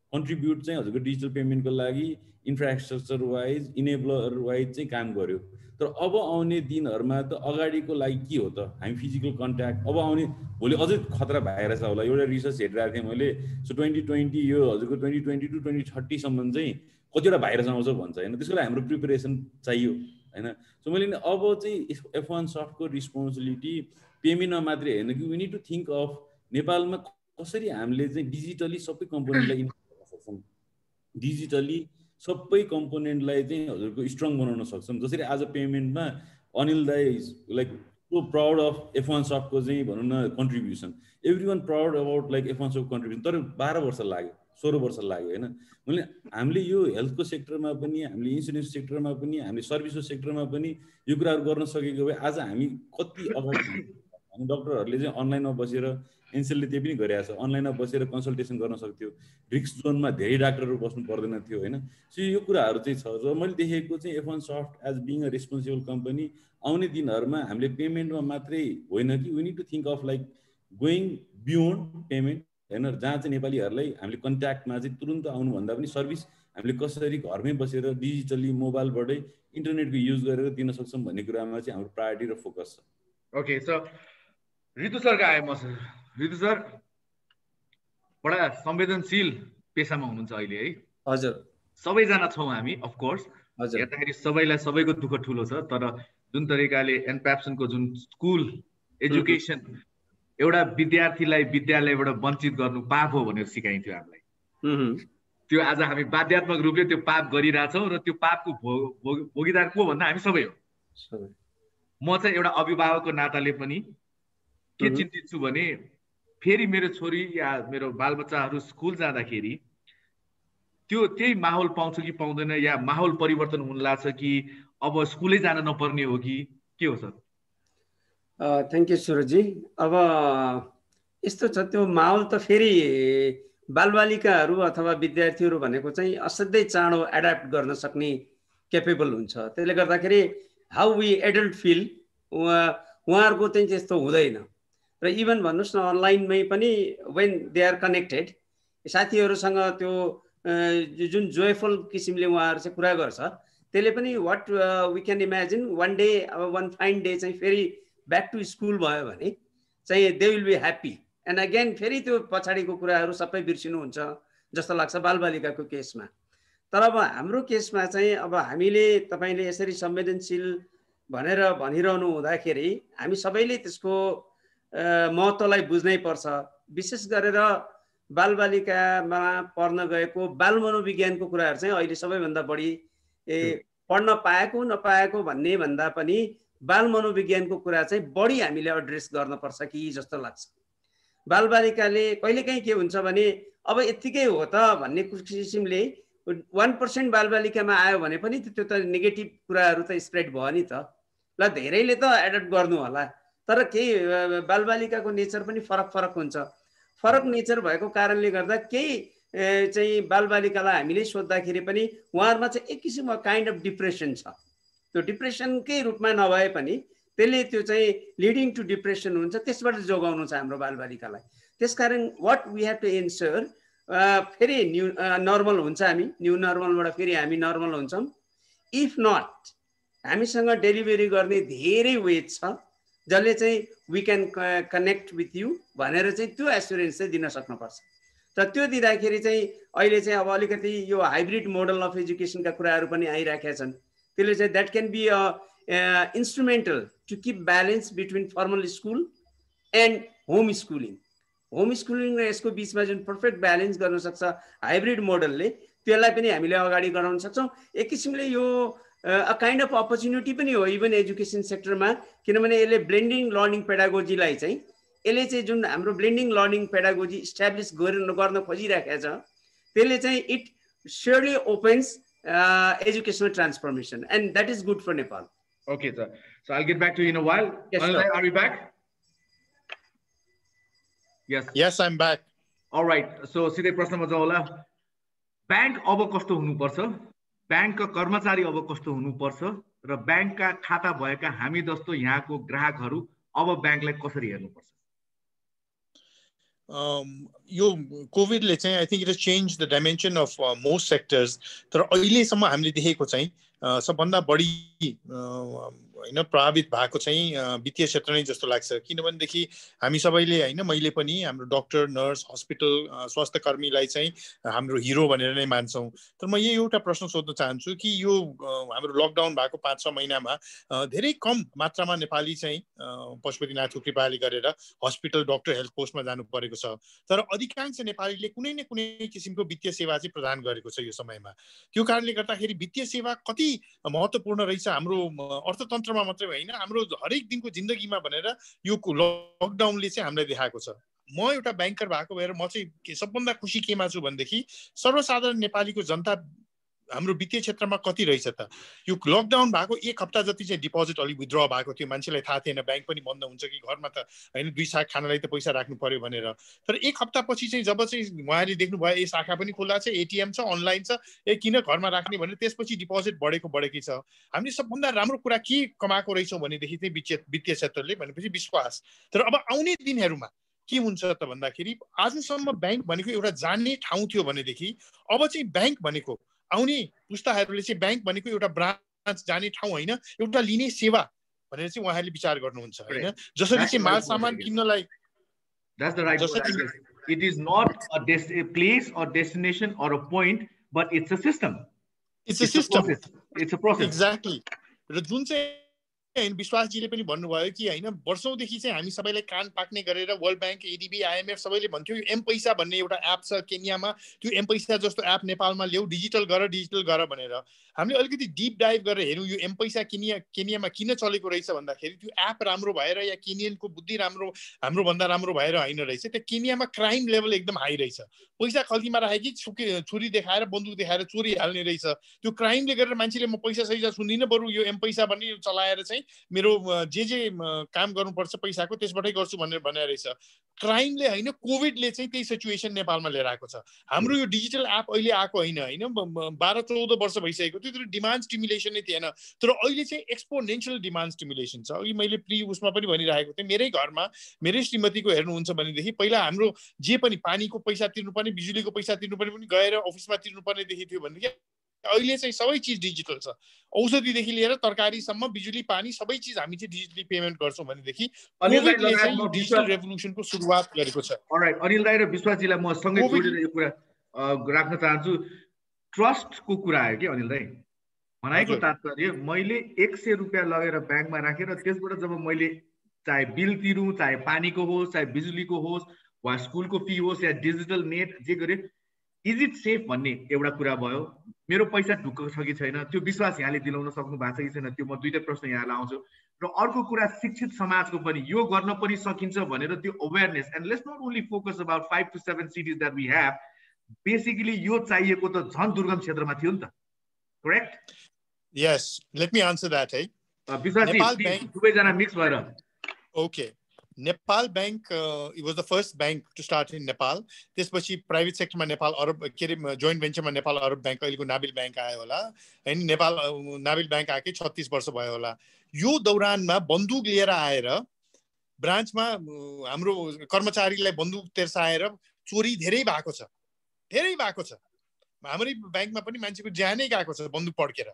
कन्ट्रिब्युट चाहिँ हजुरको डिजिटल पेमेन्टको लागि इन्फ्रास्ट्रक्चर वाइज इनेबलर वाइज चाहिँ काम गर्यो। तर अब आउने दिनहरूमा त अगाडिको लागि के हो त, हामी फिजिकल कन्ट्याक्ट अब आउने भोलि अझै खतरा भएर छ होला। एउटा रिसर्च हेरिरहेको थिएँ मैले, सो 2020 यो हजुरको 2020 to 2030सम्म चाहिँ कतिवटा भाइरस आउँछ भन्छ होइन, त्यसको लागि हाम्रो प्रिपेरेसन चाहियो होइन। सो मैले अब चाहिँ F1 सफ्टको रिस्पोन्सिबिलिटी पेमेन्टमा मात्रै होइन कि we need to think of नेपालमा कसरी हामीले चाहिँ डिजिटली सबै कम्पोनेन्टलाई इन्भल्भ गर्न सक्छौँ, डिजिटली सबै कम्पोनेन्टलाई चाहिँ हजुरको स्ट्रङ बनाउन सक्छौँ। जसरी आज पेमेन्टमा अनिल दाई like so proud of F1 सफ्टको चाहिँ भनौँ न contribution, every one proud about like F1 सफ्टको कन्ट्रिब्युसन। तर 12 वर्ष लाग्यो, 16 वर्ष लाग्यो होइन। मैले हामीले यो हेल्थको सेक्टरमा पनि, हामीले इन्सुरेन्स सेक्टरमा पनि, हामीले सर्भिसको सेक्टरमा पनि यो कुराहरू गर्न सकेको भए आज हामी कति अगाडि। हामी डक्टरहरूले चाहिँ अनलाइनमा बसेर, एनसेलले त्यही पनि गरिरहेको छ, अनलाइनमा बसेर कन्सल्टेसन गर्न सक्थ्यो, रिस्क जोनमा धेरै डाक्टरहरू बस्नु पर्दैन थियो होइन। सो यो कुराहरू चाहिँ छ। र मैले देखेको चाहिँ F1 soft as being a responsible company आउने दिनहरूमा हामीले पेमेन्टमा मात्रै होइन कि we need to think of like going beyond payment होइन, जहाँ चाहिँ नेपालीहरूलाई हामीले कन्ट्याक्टमा चाहिँ तुरुन्त आउनुभन्दा पनि सर्भिस हामीले कसरी घरमै बसेर डिजिटली मोबाइलबाटै इन्टरनेटको युज गरेर दिन सक्छौँ भन्ने कुरामा चाहिँ हाम्रो प्रायोरिटी र फोकस छ। ओके, सो ऋतु सरका आए म सर। ऋतु सर बडा संवेदनशील पेसामा हुनुहुन्छ अहिले है? हजुर, सबैजना छौँ हामी अफकोर्स, हजुर, हेर्दाखेरि सबैलाई सबैको दुःख ठुलो छ। तर जुन तरिकाले एनप्याप्सनको जुन स्कुल एजुकेसन एउटा विद्यार्थीलाई विद्यालयबाट वञ्चित गर्नु पाप हो भनेर सिकाइन्थ्यो हामीलाई, त्यो आज हामी बाध्यात्मक रूपले त्यो पाप गरिरहेछौँ र त्यो पापको भोगिदार को भन्दा हामी सबै हो। म चाहिँ एउटा अभिभावकको नाताले पनि के चिन्तित छु भने फेरि मेरो छोरी या मेरो बालबच्चाहरू स्कुल जाँदाखेरि त्यो त्यही माहौल पाउँछ कि पाउँदैन, या माहौल परिवर्तन हुन लाग्छ कि अब स्कुलै जान नपर्ने हो कि के हो सर? थ्याङ्क यू सुरजी। अब यस्तो छ, त्यो माहौल त फेरि बालबालिकाहरू अथवा विद्यार्थीहरू भनेको चाहिँ असाध्यै चाँडो एडाप्ट गर्न सक्ने केपेबल हुन्छ। त्यसले गर्दाखेरि हाउ वी एडल्ट फिल उहाँहरूको चाहिँ त्यस्तो हुँदैन। र इभन भन्नुहोस् न अनलाइनमै पनि वेन दे आर कनेक्टेड साथीहरूसँग त्यो जुन जोयफुल किसिमले उहाँहरू चाहिँ कुरा गर्छ, त्यसले पनि what we can imagine one day, अब वान फाइन डे चाहिँ फेरि ब्याक टु स्कुल भयो भने चाहिँ they will be happy and again फेरि त्यो पछाडिको कुराहरू सबै बिर्सिनुहुन्छ जस्तो लाग्छ बालबालिकाको केसमा। तर अब हाम्रो केसमा चाहिँ अब हामीले तपाईँले यसरी संवेदनशील भनेर भनिरहनु हुँदाखेरि हामी सबैले त्यसको महत्त्वलाई बुझ्नै पर्छ। विशेष गरेर बालबालिकामा पढ्न गएको बाल मनोविज्ञानको कुराहरू चाहिँ अहिले सबैभन्दा बढी पढ्न पाएको नपाएको भन्ने भन्दा पनि बाल मनोविज्ञानको कुरा चाहिँ बढी हामीले एड्रेस गर्नुपर्छ कि जस्तो लाग्छ। बालबालिकाले कहिलेकाहीँ के हुन्छ भने अब यत्तिकै हो त भन्ने किसिमले 1% बालबालिकामा आयो भने पनि त्यो त नेगेटिभ कुराहरू त स्प्रेड भयो नि त। ल धेरैले त एडप्ट गर्नु होला, तर केही बालबालिकाको नेचर पनि फरक फरक हुन्छ। फरक नेचर भएको कारणले गर्दा केही चाहिँ बालबालिकालाई हामीले सोद्धाखेरि पनि उहाँहरूमा चाहिँ एक किसिमको काइन्ड अफ डिप्रेसन छ। त्यो डिप्रेसनकै रूपमा नभए पनि त्यसले त्यो चाहिँ लिडिङ टु डिप्रेसन हुन्छ, त्यसबाट जोगाउनु छ हाम्रो बालबालिकालाई। त्यसकारण what we have to answer फेरि न्यू नर्मल हुन्छ, हामी न्यू नर्मलबाट फेरि हामी नर्मल हुन्छौँ। इफ नट हामीसँग डेलिभरी गर्ने धेरै वेज छ जसले चाहिँ we can connect with you भनेर चाहिँ त्यो एस्युरेन्स चाहिँ दिन सक्नुपर्छ। र त्यो दिँदाखेरि चाहिँ अहिले चाहिँ अब अलिकति यो हाइब्रिड मोडल अफ एजुकेसनका कुराहरू पनि आइराखेका छन्। त्यसले चाहिँ that can be instrumental to keep balance between formal school and home schooling. Home schooling र यसको बिचमा जुन पर्फेक्ट ब्यालेन्स गर्न सक्छ हाइब्रिड मोडलले, त्यसलाई पनि हामीले अगाडि बढाउन सक्छौँ। एक किसिमले यो अ काइन्ड अफ अपर्च्युनिटी पनि हो इभन एजुकेसन सेक्टरमा, किनभने यसले ब्लेन्डिङ लर्निङ पेडागोजीलाई चाहिँ यसले चाहिँ जुन हाम्रो ब्लेन्डिङ लर्निङ पेडागोजी इस्टाब्लिस गर्न खोजिरहेको छ त्यसले चाहिँ it surely opens educational transformation, and that is good for Nepal. Okay, sir. So I'll get back to you in a while. Yes, Anil, sir. are we back? Yes. Yes, I'm back. All right. So सीधै प्रश्नमा जाउँ होला। बैंक अब कस्तो हुनुपर्छ, बैंकका कर्मचारी अब कस्तो हुनुपर्छ र बैंकका खाता भएका हामी जस्तो यहाँको ग्राहकहरू अब बैंकलाई कसरी हेर्नुपर्छ? यो कोभिडले चाहिँ I think it has change the dimension of most sectors. तर अहिलेसम्म हामीले देखेको चाहिँ सबभन्दा बढी होइन प्रभावित भएको चाहिँ वित्तीय क्षेत्र नै जस्तो लाग्छ। किनभनेदेखि हामी सबैले होइन मैले पनि हाम्रो डक्टर, नर्स, हस्पिटल स्वास्थ्य कर्मीलाई चाहिँ हाम्रो हिरो भनेर नै मान्छौँ। तर म यही एउटा प्रश्न सोध्न चाहन्छु कि यो हाम्रो लकडाउन भएको 5-6 महिनामा धेरै कम मात्रामा नेपाली चाहिँ पशुपतिनाथको कृपाले गरेर हस्पिटल, डक्टर, हेल्थ पोस्टमा जानु परेको छ। तर अधिकांश नेपालीले कुनै न कुनै किसिमको वित्तीय सेवा चाहिँ प्रदान गरेको छ यो समयमा। त्यो कारणले गर्दाखेरि वित्तीय सेवा कति महत्त्वपूर्ण रहेछ हाम्रो अर्थतन्त्रमा मात्रै होइन, हाम्रो हरेक दिनको जिन्दगीमा भनेर यो लकडाउनले चाहिँ हामीलाई देखाएको छ। म एउटा ब्याङ्कर भएको भएर म चाहिँ सबभन्दा खुसी केमा छु भनेदेखि सर्वसाधारण नेपालीको जनता हाम्रो वित्तीय क्षेत्रमा कति रहेछ त। यो लकडाउन भएको 1 हप्ता जति चाहिँ डिपोजिट अलिक विथड्र भएको थियो, मान्छेलाई थाहा थिएन ब्याङ्क पनि बन्द हुन्छ कि घरमा त होइन 2 साग खानलाई त पैसा राख्नु पर्यो भनेर। तर 1 हप्ता पछि चाहिँ जब चाहिँ उहाँले देख्नुभयो ए शाखा पनि खुल्ला छ, एटिएम छ, अनलाइन छ, किन घरमा राख्ने भनेर त्यसपछि डिपोजिट बढेकै छ। हामीले सबभन्दा राम्रो कुरा के कमाएको रहेछौँ भनेदेखि चाहिँ वित्तीय क्षेत्रले भनेपछि विश्वास। तर अब आउने दिनहरूमा के हुन्छ त भन्दाखेरि आजसम्म ब्याङ्क भनेको एउटा जाने ठाउँ थियो भनेदेखि अब चाहिँ ब्याङ्क भनेको आउने पुस्ताहरूले चाहिँ ब्याङ्क भनेको एउटा ब्रान्च जाने ठाउँ होइन, एउटा लिने सेवा भनेर चाहिँ उहाँहरूले विचार गर्नुहुन्छ होइन। जसरी चाहिँ माल सामान किन्नलाई That's the right word. It is not a place or destination or a point, but it's a system. It's a system. It's a process. Exactly. र जुन चाहिँ विश्वासजीले पनि भन्नुभयो कि होइन वर्षौंदेखि चाहिँ हामी सबैलाई कान पाक्ने गरेर वर्ल्ड ब्याङ्क, एडीबी, आइएमएफ सबैले भन्थ्यो यो एम पैसा भन्ने एउटा एप छ केन्यामा, त्यो एम पैसा जस्तो एप नेपालमा ल्याऊ, डिजिटल गर भनेर हामीले अलिकति डिप डाइभ गरेर हेर्यौँ यो एम पैसा केन्यामा किन चलेको रहेछ भन्दाखेरि त्यो एप राम्रो भएर या केनियनको बुद्धि हाम्रो भन्दा राम्रो भएर होइन रहेछ, त्यो केन्यामा क्राइम लेभल एकदम हाई रहेछ। पैसा खल्तीमा राखेकी छुरी देखाएर बन्दुक देखाएर चोरी हाल्ने रहेछ। त्यो क्राइमले गरेर मान्छेले म पैसा सैसा सुन्दिनँ, बरु यो एम पैसा भन्ने चलाएर चाहिँ मेरो जे काम गर्नुपर्छ पैसाको त्यसबाटै गर्छु भनेर रहेछ। क्राइमले होइन कोभिडले चाहिँ त्यही सिचुएसन नेपालमा लिएर आएको छ। हाम्रो यो डिजिटल एप अहिले आएको होइन 12-14 वर्ष भइसकेको, त्यो डिमान्ड स्टिमुलेसन नै थिएन। तर अहिले चाहिँ एक्सपोनेन्शियल डिमान्ड स्टिमुलेसन छ। अघि मैले उसमा पनि भनिरहेको थिएँ, मेरै घरमा मेरै श्रीमतीको हेर्नुहुन्छ भनेदेखि पहिला हाम्रो जे पनि पानीको पैसा तिर्नुपर्ने, बिजुलीको पैसा तिर्नुपर्ने पनि गएर अफिसमा तिर्नुपर्नेदेखि थियो भनेदेखि अहिले चाहिँ सबै चिज डिजिटल छ। औषधिदेखि लिएर तरकारीसम्म बिजुली पानी सबै चिज हामी चाहिँ डिजिटली पेमेन्ट गर्छौँ भनेदेखि कोभिडले चाहिँ यो डिजिटल रेभोल्युसनको सुरुवात गरेको छ। अलराइट, अनिल राई र विश्वासजीलाई म सँगै जोडेर यो कुरा राख्न चाहन्छु। ट्रस्टको कुरा आयो कि अनिल राई, भनाइको तात्पर्य मैले 100 रुपियाँ लगेर ब्याङ्कमा राखेर त्यसबाट जब मैले चाहे बिल तिरौँ, चाहे पानीको होस्, चाहे बिजुलीको होस्, वा स्कुलको फी होस् या डिजिटल नेट जे गरे, इज इट सेफ भन्ने एउटा कुरा भयो। मेरो पैसा ढुक्क छ कि छैन त्यो विश्वास यहाँले दिलाउन सक्नु भएको छ कि छैन, त्यो म दुईटै प्रश्न यहाँ लाउँछु। र अर्को कुरा शिक्षित समाजको पनि यो गर्न पनि सकिन्छ भनेर त्यो awareness, and let's not only focus about 5 to 7 cities that we have, basically यो चाहिएको त झन् दुर्गम क्षेत्रमा थियो नि त, correct? Yes, let me answer that है। विश्वासजी दुवैजना मिक्स भएर okay. Nepal bank it was the first bank to start in Nepal. त्यसपछि प्राइभेट सेक्टरमा नेपाल अरब के अरे जोइन्ट भेन्चरमा नेपाल अरब बैंक, अहिलेको नाबिल बैंक आयो होला हैन। नेपाल नाबिल बैंक आएकै 36 वर्ष भयो होला। यो दौरानमा बन्दुक लिएर आएर ब्रान्चमा हाम्रो कर्मचारीलाई बन्दुक तेर्साएर चोरी धेरै भएको छ। हाम्रै बैंकमा पनि मान्छेको ज्यानै गएको छ बन्दुक पड्केर।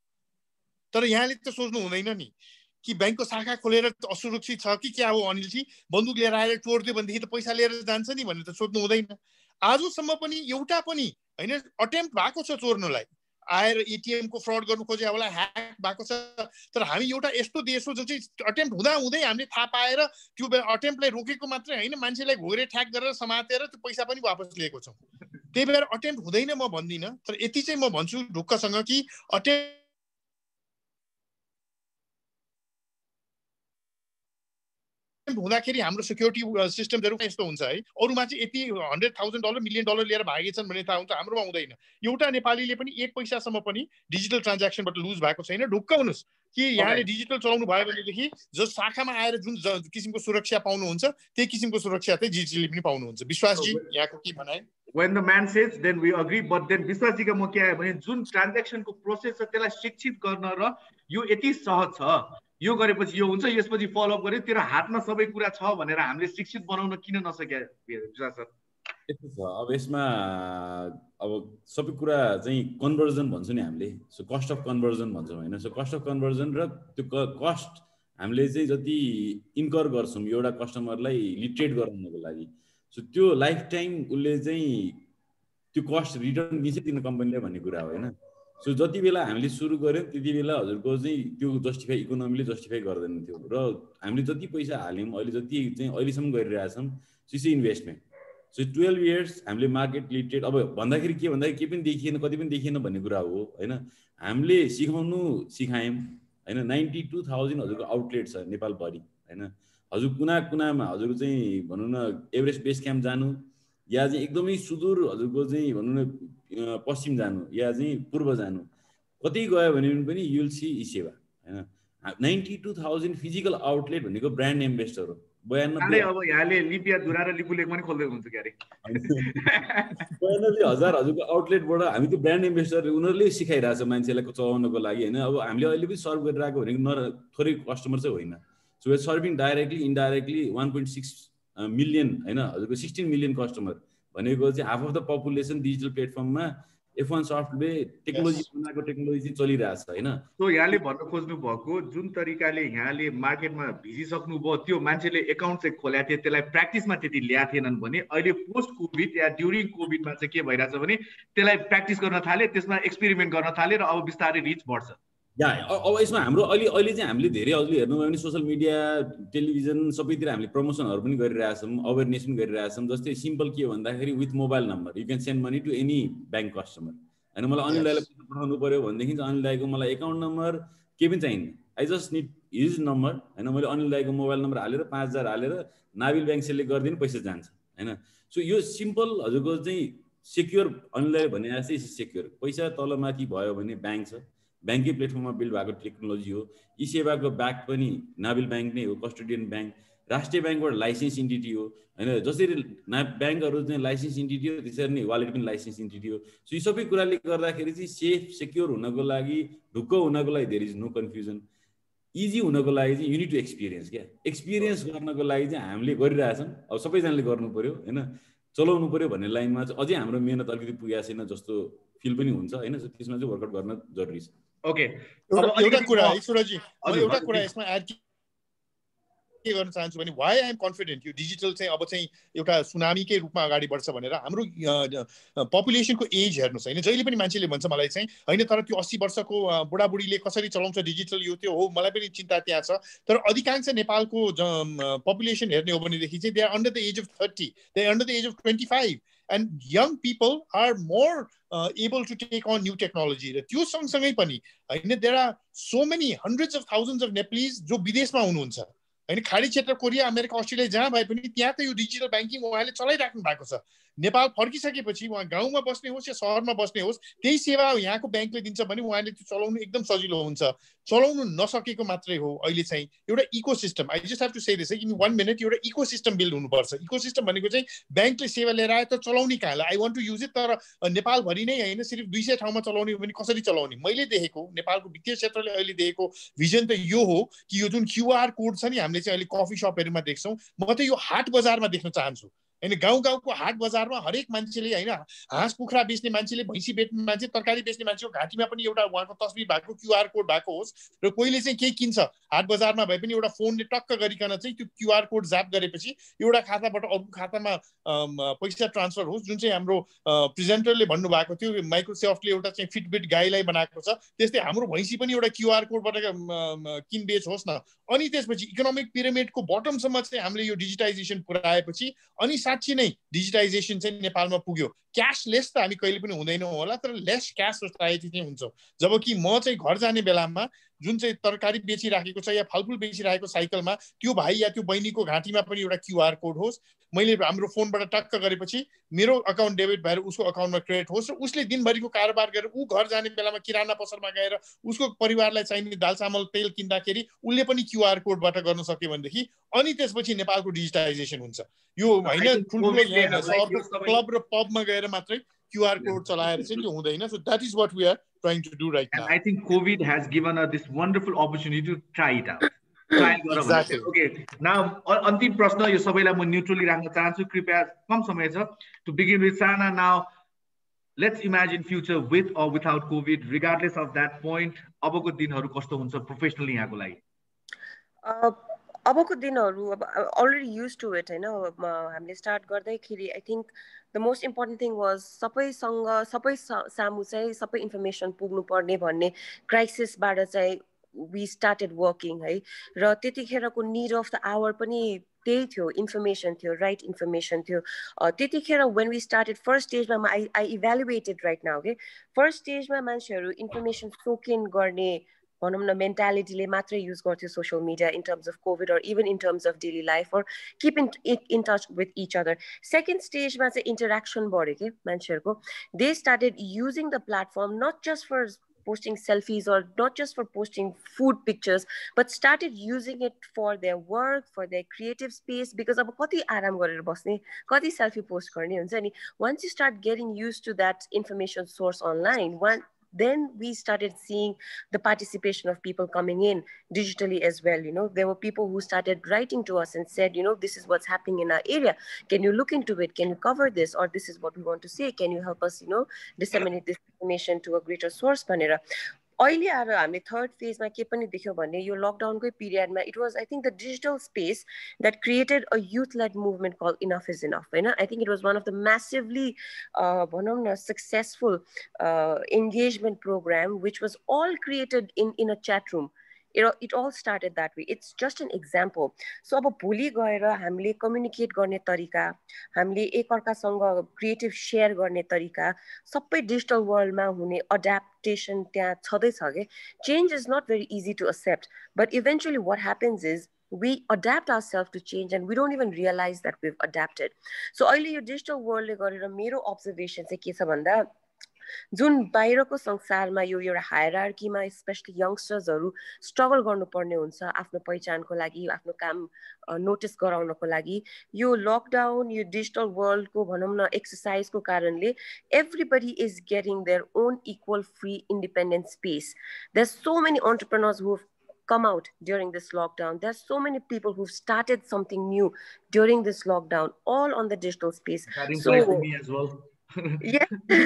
तर यहाँले त सोच्नु हुँदैन नि कि बैंकको शाखा खोलेर असुरक्षित छ कि क्या हो अनिलजी, बन्दुक लिएर आएर चोर्दियो भनेदेखि त पैसा लिएर जान्छ नि भनेर त सोध्नु हुँदैन। आजसम्म पनि एउटा पनि हैन अटेम्प्ट भएको छ चोर्नलाई, आएर एटीएम को फ्रड गर्नु खोजे होला, ह्याक भएको छ। तर हामी एउटा यस्तो देश हो जो चाहिँ अटेम्प्ट हुँदै हामीले थाहा पाएर त्यो अटेम्प्टलाई रोकेको मात्रै हैन, मान्छेलाई घोरे ठ्याक गरेर समातेर त्यो पैसा पनि वापस लिएको छौँ। त्यही भएर अटेम्प्ट हुँदैन म भन्दिनँ, तर यति चाहिँ म भन्छु ढुक्कसँग कि अटेम्प्ट हुँदाखेरि हाम्रो सिक्युरिटी सिस्टमहरु यस्तो हुन्छ है, अरूमा चाहिँ यति $100,000 $1 million लिएर भागेछन् भन्ने थाहा हुन्छ, हाम्रोमा हुँदैन। एउटा नेपालीले पनि 1 पैसासम्म पनि डिजिटल ट्रान्ज्याक्सनबाट लुज भएको छैन। ढुक्क हुनुस् कि यहाँले डिजिटल चलाउनु भयो भनेदेखि जो शाखामा आएर जुन किसिमको सुरक्षा पाउनुहुन्छ त्यही किसिमको सुरक्षा चाहिँ डिजिटली पनि पाउनुहुन्छ। विश्वासजी यहाँको के भनाइ? When the man says, then we agree. But then विश्वासजीका म के आयो भने जुन ट्रान्ज्याक्सनको प्रोसेस छ त्यसलाई शिक्षित गर्न र यो यति सहज छ यो गरेपछि यो हुन्छ, यसपछि फलोअप गरे, तेरो हातमा सबै कुरा छ भनेर हामीले शिक्षित बनाउन किन नसक्या विश्वास सर? यस्तो छ, अब यसमा अब सबै कुरा चाहिँ कन्भर्जन भन्छौँ नि हामीले, सो कस्ट अफ कन्भर्जन भन्छौँ होइन। सो कस्ट अफ कन्भर्जन र त्यो कस्ट हामीले चाहिँ जति इन्कर गर्छौँ एउटा कस्टमरलाई लिटरेट गराउनको लागि, सो त्यो लाइफ टाइम उसले चाहिँ त्यो कस्ट रिटर्न दिन्छ तिम्रो कम्पनीले भन्ने कुरा हो होइन। सो जति बेला हामीले सुरु गऱ्यौँ त्यति बेला हजुरको चाहिँ त्यो जस्टिफाई, इकोनोमीले जस्टिफाई गर्दैन थियो, र हामीले जति पैसा हाल्यौँ अहिले जति चाहिँ अहिलेसम्म गरिरहेछौँ सो इन्भेस्टमेन्ट। सो 12 इयर्स हामीले मार्केट लिटरेट, अब भन्दाखेरि के भन्दाखेरि केही पनि देखिएन कति पनि देखिएन भन्ने कुरा हो होइन। हामीले सिकायौँ होइन। 92,000 हजुरको आउटलेट छ नेपालभरि होइन। हजुर कुना कुनामा हजुरको चाहिँ भनौँ न एभरेस्ट बेस क्याम्प जानु या चाहिँ एकदमै सुदूर हजुरको चाहिँ भनौँ न पश्चिम जानु या चाहिँ पूर्व जानु, कतै गयो भने पनि युल सी ई सेवा होइन। 92,000 फिजिकल आउटलेट भनेको ब्रान्ड एम्बेसडर हो। 92 अब यहाँले लिपिया धुरा र लिपुलेक पनि खोल्दै हुन्छ क्यारे 92,000 हजुरको आउटलेटबाट हामी त्यो ब्रान्ड एम्बेसडर उनीहरूले सिकाइरहेछ मान्छेलाई चलाउनको लागि होइन। अब हामीले अहिले पनि सर्भ गरिरहेको भनेको थोरै कस्टमर चाहिँ होइन। So we are serving directly indirectly 1.6 million होइन। हजुरको 16 मिलियन कस्टमर भनेको चाहिँ half of the population digital प्लेटफर्ममा F1 सफ्टले टेक्नोलोजी बनाएको टेक्नोलोजी चाहिँ चलिरहेछ होइन। सो यहाँले भन्न खोज्नु भएको जुन तरिकाले यहाँले मार्केटमा भिजिसक्नु भयो त्यो मान्छेले एकाउन्ट चाहिँ खोलेको थियो, त्यसलाई प्र्याक्टिसमा त्यति ल्याएको थिएनन् भने अहिले पोस्ट कोभिड या ड्युरिङ कोभिडमा चाहिँ के भइरहेछ भने त्यसलाई प्र्याक्टिस गर्न थाले, त्यसमा एक्सपेरिमेन्ट गर्न थाले र अब बिस्तारै रिच बढ्छ। या अब यसमा हाम्रो अहिले चाहिँ हामीले धेरै हजुरले हेर्नुभयो भने सोसियल मिडिया टेलिभिजन सबैतिर हामीले प्रमोसनहरू पनि गरिरहेछौँ, अवेरनेस पनि गरिरहेछौँ। जस्तै सिम्पल के भन्दाखेरि with mobile number you can send money to any bank customer होइन। मलाई अनिल दाईलाई पैसा पठाउनु पऱ्यो भनेदेखि चाहिँ अनिल दाईको मलाई एकाउन्ट नम्बर केही पनि चाहिन्न, I just need his number होइन। मैले अनिल दाईको मोबाइल नम्बर हालेर 5,000 हालेर नाबिल ब्याङ्क सेलेक्ट गरिदिनु पैसा जान्छ होइन। सो यो सिम्पल हजुरको चाहिँ सेक्योर, अनिल दाई भने जस्तै सेक्योर। पैसा तलमाथि भयो भने ब्याङ्क छ, ब्याङ्कै प्लेटफर्ममा बिल्ड भएको टेक्नोलोजी हो। ई सेवाको ब्याक पनि नाबिल ब्याङ्क नै हो, कस्टोडियन ब्याङ्क, राष्ट्रिय ब्याङ्कबाट लाइसेन्स इन्टिटी हो होइन। जसरी ब्याङ्कहरू चाहिँ लाइसेन्स इन्टिटी हो त्यसरी नै वालेट पनि लाइसेन्स इन्टिटी हो। सो यी सबै कुराले गर्दाखेरि चाहिँ सेफ सेक्योर हुनको लागि, ढुक्क हुनको लागि there is no confusion, easy हुनको लागि चाहिँ युनिट टु एक्सपिरियन्स क्या। एक्सपिरियन्स गर्नको लागि चाहिँ हामीले गरिरहेछौँ, अब सबैजनाले गर्नु पऱ्यो होइन, चलाउनु पऱ्यो भन्ने लाइनमा चाहिँ अझै हाम्रो मेहनत अलिकति पुगेको छैन जस्तो फिल पनि हुन्छ होइन। त्यसमा चाहिँ वर्कआउट गर्न जरुरी छ। ओके, एउटा कुरा है सुरजी, एउटा कुरा यसमा एड के गर्न चाहन्छु भने वाइ आई एम कन्फिडेन्ट यो डिजिटल चाहिँ अब चाहिँ एउटा सुनामीकै रूपमा अगाडि बढ्छ भनेर। हाम्रो पपुलेसनको एज हेर्नुहोस् होइन, जहिले पनि मान्छेले भन्छ मलाई चाहिँ होइन तर त्यो 80 वर्षको बुढाबुढीले कसरी चलाउँछ डिजिटल, यो त्यो हो, मलाई पनि चिन्ता त्यहाँ छ। तर अधिकांश नेपालको पपुलेसन हेर्ने हो भनेदेखि चाहिँ they are under the age of 30, they are under the age of 25 and young people are more able to take on new technology. र त्यो सँगसँगै पनि होइन there are so many hundreds of thousands of Nepalese जो विदेशमा हुनुहुन्छ होइन, खाडी क्षेत्र, कोरिया, अमेरिका, अस्ट्रेलिया जहाँ भए पनि त्यहाँ त यो डिजिटल ब्याङ्किङ उहाँले चलाइराख्नु भएको छ। नेपाल फर्किसकेपछि उहाँ गाउँमा बस्ने होस् या सहरमा बस्ने होस् त्यही सेवा यहाँको ब्याङ्कले दिन्छ भने उहाँले त्यो चलाउनु एकदम सजिलो हुन्छ। चलाउनु नसकेको मात्रै हो अहिले चाहिँ एउटा ecosystem, I just have to say this in 1 minute, एउटा इकोसिस्टम बिल्ड हुनुपर्छ। इकोसिस्टम भनेको चाहिँ ब्याङ्कले सेवा लिएर आयो त चलाउने कहाँलाई, I want to use it, तर नेपालभरि नै होइन सिर्फ 200 ठाउँमा चलाउने हो भने कसरी चलाउने। मैले देखेको नेपालको वित्तीय क्षेत्रले अहिले देखेको भिजन त यो हो कि यो जुन क्युआर कोड छ नि हामीले चाहिँ अहिले कफी सपहरूमा देख्छौँ, म त यो हाट बजारमा देख्न चाहन्छु होइन। गाउँ गाउँको हाट बजारमा हरेक मान्छेले होइन, हाँस कुखुरा बेच्ने मान्छेले, भैँसी बेच्ने मान्छे, तरकारी बेच्ने मान्छेको घाँटीमा पनि एउटा उहाँको तस्बिर भएको क्युआर कोड भएको होस् र कोहीले चाहिँ केही किन्छ हाट बजारमा भए पनि एउटा फोनले टक्क गरिकन चाहिँ त्यो क्युआर कोड ज्याप गरेपछि एउटा खाताबाट अर्को खातामा पैसा ट्रान्सफर होस्। जुन चाहिँ हाम्रो प्रेजेन्टरले भन्नुभएको थियो माइक्रोसफ्टले एउटा चाहिँ फिटबिट गाईलाई बनाएको छ, त्यस्तै हाम्रो भैँसी पनि एउटा क्युआर कोडबाट किनबेच होस् न। अनि त्यसपछि इकोनोमिक पिरामिडको बटमसम्म चाहिँ हामीले यो डिजिटाइजेसन पुऱ्याएपछि अनि साँच्चै नै डिजिटाइजेसन चाहिँ नेपालमा पुग्यो। क्यासलेस त हामी कहिले पनि हुँदैनौँ होला, तर लेस क्यास सोसाइटी चाहिँ हुन्छ। जबकि म चाहिँ घर जाने बेलामा जुन चाहिँ तरकारी बेचिराखेको छ या फलफुल बेचिरहेको साइकलमा त्यो भाइ या त्यो बहिनीको घाँटीमा पनि एउटा क्युआर कोड होस्, मैले हाम्रो फोनबाट टक्क गरेपछि मेरो अकाउन्ट डेबिट भएर उसको अकाउन्टमा क्रेडिट होस् र उसले दिनभरिको कारोबार गरेर ऊ घर जाने बेलामा किराना पसलमा गएर उसको परिवारलाई चाहिने दाल चामल तेल किन्दाखेरि उसले पनि क्युआर कोडबाट गर्न सक्यो भनेदेखि अनि त्यसपछि नेपालको डिजिटाइजेसन हुन्छ। यो होइन ठुल्ठुलो क्लब र पबमा गएर मात्रै QR code चलाएर चाहिँ त्यो हुँदैन. So that is what we are trying to do right now. And I think COVID has given us this wonderful opportunity to try it out. Exactly. Okay. Now, अन्तिम प्रश्न यो सबैलाई म न्यूट्रली राख्न चाहन्छु. कृपया कम समय छ. To begin with, Sahana, now let's imagine future with or without COVID. Regardless of that point, अबको दिनहरु कस्तो हुन्छ प्रोफेसनली यहाँको लागि? अबको दिनहरु अब already used to it हैन. हामीले स्टार्ट गर्दैखेरि I think the most important thing was सबैसँग सबै सामु चाहिँ सबै इन्फर्मेसन पुग्नु पर्ने भन्ने क्राइसिसबाट चाहिँ we started working है र त्यतिखेरको need of the hour पनि त्यही थियो, इन्फर्मेसन थियो, राइट इन्फर्मेसन थियो. त्यतिखेर when we started first stage मा I evaluated right now, okay, first stage मा मान्छेहरु इन्फर्मेसन सोक इन गर्ने भनौं न मेन्टालिटीले मात्रै युज गर्थ्यो social media in terms of COVID or even in terms of daily life or keep in touch with each other. Second stage मा चाहिँ interaction बढ्यो के मान्छेहरुको. They started using the platform not just for posting selfies or not just for posting food pictures, but started using it for their work, for their creative space, because अब कति आराम गरेर बस्ने, कति selfie post गर्ने हुन्छ नि. Once you start getting used to that information source online, then we started seeing the participation of people coming in digitally as well. You know, there were people who started writing to us and said, you know, this is what's happening in our area. Can you look into it? Can you cover this? Or this is what we want to say. Can you help us, you know, disseminate this information to a greater source? Panera. अहिले आएर हामीले थर्ड फेजमा के पनि देख्यौ भने यो लकडाउनकै पिरियडमा it was I think the digital space that created a youth led movement called Enough is Enough, हैन. I think it was one of the massively भनौं न successful engagement program which was all created in a chat room. It all started that way. It's just an example. So अब भोलि गएर हामीले कम्युनिकेट गर्ने तरिका, हामीले एकअर्कासँग क्रिएटिभ शेयर गर्ने तरिका सबै डिजिटल वर्ल्डमा हुने अड्याप्टेसन त्यहाँ छँदैछ के. Change is not very easy to accept, but eventually what happens is we adapt ourselves to change and we don't even realize that we've adapted. So अहिले यो डिजिटल वर्ल्डले गरेर मेरो observation चाहिँ के छ भन्दा जुन बाहिरको संसारमा यो एउटा हायरार्कीमा स्पेशली यंगस्टर्सहरु स्ट्रगल गर्नुपर्ने हुन्छ आफ्नो पहिचानको लागि, आफ्नो काम नोटिस गराउनको लागि, यो लकडाउन, यो डिजिटल वर्ल्डको भनौं न एक्सरसाइजको कारणले everybody is getting their own equal free independent space. There's so many entrepreneurs who have come out during this lockdown. There's so many people who've started something new during this lockdown, all on the digital space. So me as well. Yeah.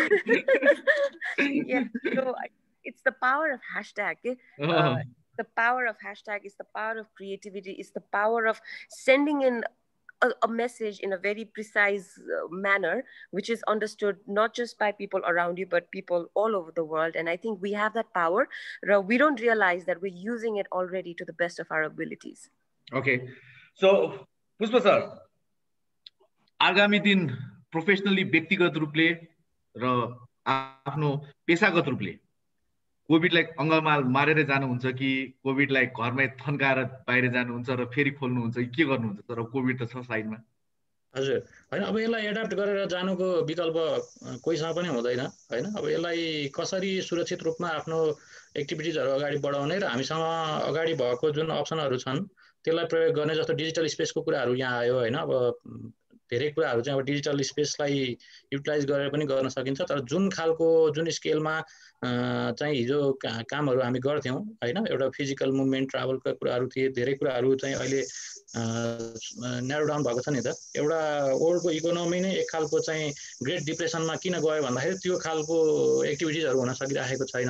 Yeah. So it's the power of hashtag. The power of hashtag is the power of creativity, is the power of sending in a message in a very precise manner, which is understood not just by people around you, but people all over the world. And I think we have that power. We don't realize that we're using it already to the best of our abilities. Okay. So, Pushpa sir, आगामी दिन प्रोफेसनली व्यक्तिगत रूपले र आफ्नो पेशागत रूपले कोभिडलाई अङ्गमाल मारेर जानुहुन्छ कि कोभिडलाई घरमै थन्काएर बाहिर जानुहुन्छ र फेरि खोल्नुहुन्छ कि के गर्नुहुन्छ? तर कोभिड त छ साइडमा. हजुर, हैन अब यसलाई एडाप्ट गरेर जानुको विकल्प कोहीसँग पनि हुँदैन, हैन. अब यसलाई कसरी सुरक्षित रूपमा आफ्नो एक्टिभिटिजहरु अगाडि बढाउने र हामीसँग अगाडि भएको जुन अप्सनहरु छन् त्यसलाई प्रयोग गर्ने जस्तो डिजिटल स्पेसको कुराहरु यहाँ आयो, हैन. अब धेरै कुराहरु चाहिँ अब डिजिटल स्पेसलाई युटिलाइज गरेर पनि गर्न सकिन्छ, तर जुन खालको जुन स्केलमा चाहिँ हिजो कामहरु हामी गर्थ्यौं, हैन, एउटा फिजिकल मुभमेन्ट ट्राभलका कुराहरु थिए, धेरै कुराहरु चाहिँ अहिले न्यारो डाउन भएको छ नि त. एउटा वर्ल्डको इकोनोमी नै एक खालको चाहिँ ग्रेट डिप्रेसनमा किन गयो भन्दाखेरि त्यो खालको एक्टिभिटिजहरु हुन सकिरहेको छैन.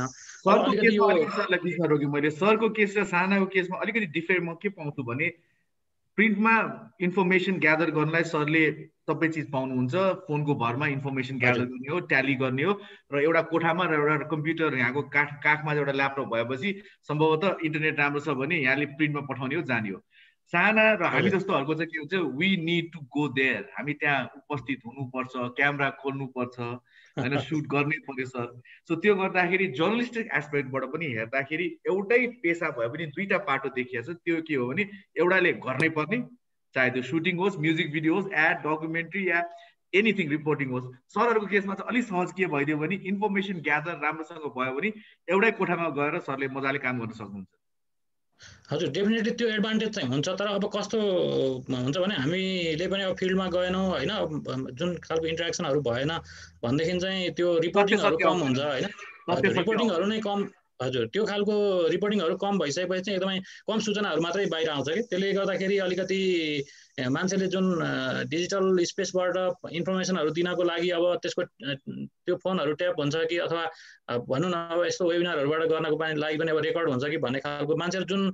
सरको केस र सानाको केसमा अलिकति डिफरेन्ट म के पाउँछु भने प्रिन्टमा इन्फर्मेसन ग्यादर गर्नलाई सरले सबै चीज पाउनुहुन्छ, फोनको भरमा इन्फर्मेसन ग्यादर गर्ने हो, ट्याली गर्ने हो, र एउटा कोठामा र एउटा कम्प्युटर यहाँको काखमा एउटा ल्यापटप भएपछि सम्भवतः इन्टरनेट राम्रो छ भने यहाँले प्रिन्टमा पठाउने हो, जाने हो. साना र हामी जस्तोहरुको चाहिँ के हुन्छ, we need to go there, हामी त्यहाँ उपस्थित हुनुपर्छ, क्यामेरा खोल्नुपर्छ, हैन, शूट गर्नै पर्यो सर. सो त्यो गर्दाखेरि जर्नलिस्टिक एस्पेक्टबाट पनि हेर्दाखेरि एउटै पेशा भए पनि दुईटा पाटो देखिएको छ. त्यो के हो भने एउटाले गर्नै पर्ने, चाहे त्यो सुटिङ होस्, म्युजिक भिडियो होस्, एड, डकुमेन्ट्री या एनिथिङ रिपोर्टिङ होस्. सरहरुको केसमा चाहिँ अलि सहज के भइदियो भने इन्फर्मेसन ग्यादर राम्रोसँग भयो भने एउटै कोठामा गएर सरले मजाले काम गर्न सक्नुहुन्छ. हजुर डेफिनेटली त्यो एडभान्टेज चाहिँ हुन्छ तर अब कस्तो हुन्छ भने हामीले पनि अब फिल्डमा गएनौँ होइन जुन खालको इन्टरेक्सनहरू भएन भनेदेखि चाहिँ त्यो रिपोर्टिङहरू कम हुन्छ होइन रिपोर्टिङहरू नै कम हजुर त्यो खालको रिपोर्टिङहरू कम भइसकेपछि चाहिँ एकदमै कम सूचनाहरू मात्रै बाहिर आउँछ कि त्यसले गर्दाखेरि अलिकति मान्छेले जुन डिजिटल स्पेसबाट इन्फर्मेसनहरू दिनको लागि अब त्यसको त्यो फोनहरू ट्याप हुन्छ कि अथवा भनौँ न अब यस्तो वेबिनारहरूबाट गर्नको लागि पनि अब रेकर्ड हुन्छ कि भन्ने खालको मान्छेहरू जुन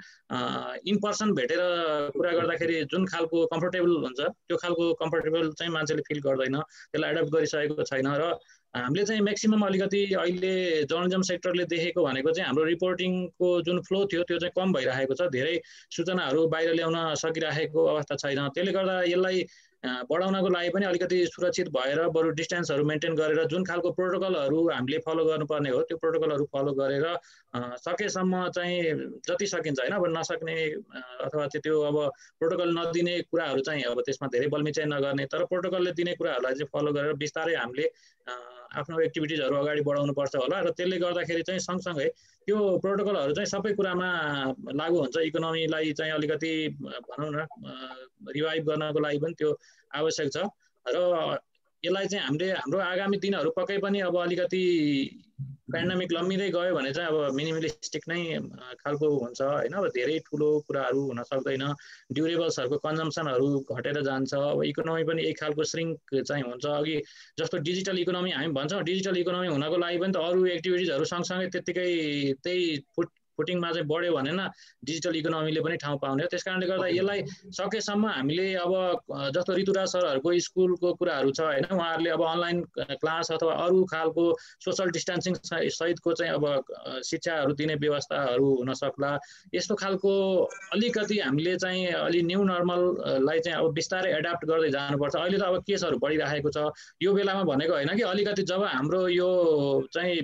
इन पर्सन भेटेर कुरा गर्दाखेरि जुन खालको कम्फर्टेबल हुन्छ त्यो खालको कम्फर्टेबल चाहिँ मान्छेले फिल गर्दैन त्यसलाई एडप्ट गरिसकेको छैन र हामीले चाहिँ म्याक्सिमम अलिकति अहिले जर्नलिजम सेक्टरले देखेको भनेको चाहिँ हाम्रो रिपोर्टिङको जुन फ्लो थियो त्यो चाहिँ कम भइरहेको छ धेरै सूचनाहरू बाहिर ल्याउन सकिरहेको अवस्था छैन त्यसले गर्दा यसलाई बढाउनको लागि पनि अलिकति सुरक्षित भएर बरु डिस्टेन्सहरू मेन्टेन गरेर जुन खालको प्रोटोकलहरू हामीले फलो गर्नुपर्ने हो त्यो प्रोटोकलहरू फलो गरेर सकेसम्म चाहिँ जति सकिन्छ होइन अब नसक्ने अथवा चाहिँ त्यो अब प्रोटोकल नदिने कुराहरू चाहिँ अब त्यसमा धेरै बल्मी चाहिँ नगर्ने तर प्रोटोकलले दिने कुराहरूलाई चाहिँ फलो गरेर बिस्तारै हामीले आफ्नो एक्टिभिटिजहरू अगाडि बढाउनुपर्छ होला र त्यसले गर्दाखेरि चाहिँ सँगसँगै त्यो प्रोटोकलहरू चाहिँ सबै कुरामा लागु हुन्छ इकोनोमीलाई चाहिँ अलिकति भनौँ न रिभाइभ गर्नको लागि पनि त्यो आवश्यक छ र यसलाई चाहिँ हामीले हाम्रो आगामी दिनहरू पक्कै पनि अब अलिकति पेन्डेमिक लम्बिँदै गयो भने चाहिँ अब मिनिमलिस्टिक नै खालको हुन्छ होइन अब धेरै ठुलो कुराहरू हुन सक्दैन ड्युरेबल्सहरूको कन्जम्सनहरू घटेर जान्छ अब इकोनोमी पनि एक खालको श्रिङ्क चाहिँ हुन्छ अघि जस्तो डिजिटल इकोनोमी हामी भन्छौँ डिजिटल इकोनोमी हुनको लागि पनि त अरू एक्टिभिटिजहरू सँगसँगै त्यत्तिकै त्यही फुटिङमा चाहिँ बढ्यो भने न डिजिटल इकोनोमीले पनि ठाउँ पाउने हो त्यस कारणले गर्दा यसलाई सकेसम्म हामीले अब जस्तो ऋतुराज सरहरूको स्कुलको कुराहरू छ होइन उहाँहरूले अब अनलाइन क्लास अथवा अरू खालको सोसल डिस्टेन्सिङ सहितको चाहिँ अब शिक्षाहरू दिने व्यवस्थाहरू हुन सक्ला यस्तो खालको अलिकति हामीले चाहिँ अलि न्यू नर्मललाई चाहिँ अब बिस्तारै एडाप्ट गर्दै जानुपर्छ अहिले त अब केसहरू बढिरहेको छ यो बेलामा भनेको होइन कि अलिकति जब हाम्रो यो चाहिँ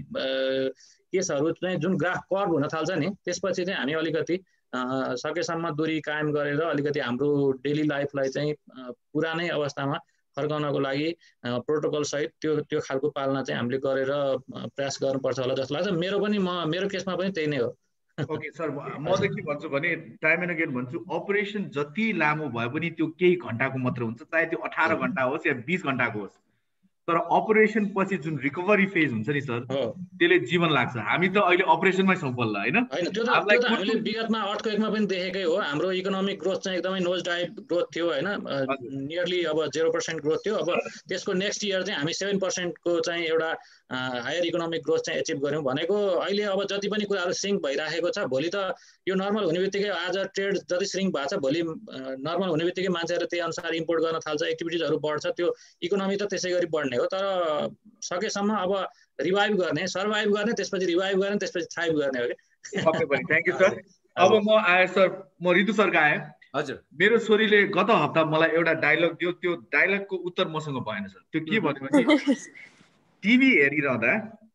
केसहरू चाहिँ जुन ग्राफ कर्भ हुन थाल्छ नि त्यसपछि चाहिँ हामी अलिकति सकेसम्म दूरी कायम गरेर अलिकति हाम्रो डेली लाइफलाई चाहिँ पुरानै अवस्थामा फर्काउनको लागि प्रोटोकल सहित त्यो खालको पालना चाहिँ हामीले गरेर प्रयास गर्नुपर्छ होला जस्तो लाग्छ मेरो केसमा पनि त्यही नै हो ओके सर म चाहिँ के भन्छु भने टाइम एन्ड अगेन भन्छु अपरेसन जति लामो भए पनि त्यो केही घन्टाको मात्र हुन्छ चाहे त्यो 18 घन्टा होस् या 20 घन्टाको होस् तर अपरेसन पछि जुन रिकभरी फेज हुन्छ नि सर त्यसले जीवन लाग्छ हामी त अहिले अपरेसनमै छौँ बल्ल होइन त्यो त हामीले विगतमा अर्थक्वेकमा पनि देखेकै हो हाम्रो इकोनोमिक ग्रोथ चाहिँ एकदमै नोज डाइभ ग्रोथ थियो होइन नियरली अब 0% ग्रोथ थियो अब त्यसको नेक्स्ट इयर चाहिँ हामी 7% को चाहिँ एउटा हायर इकोनोमिक ग्रोथ चाहिँ एचिभ गर्यौँ भनेको अहिले अब जति पनि कुराहरू सिङ्क भइरहेको छ भोलि त यो नर्मल हुने बित्तिकै आज ट्रेड जति सिङ्क भएको छ भोलि नर्मल हुने बित्तिकै मान्छेहरू त्यही अनुसार इम्पोर्ट गर्न थाल्छ एक्टिभिटिजहरू बढ्छ त्यो इकोनोमी त त्यसै गरी बढ्ने हो तर सकेसम्म अब रिभाइभ गर्ने सर्भाइभ गर्ने त्यसपछि रिभाइभ गर्ने त्यसपछि थ्राइभ गर्ने हो कि थ्याङ्क यू सर अब म आएँ सर म ऋतु सरका आएँ हजुर मेरो छोरीले गत हप्ता मलाई एउटा डायलग दियो त्यो डायलगको उत्तर मसँग भएन सर त्यो के भन्यो भने टिभी हेरिरहँदा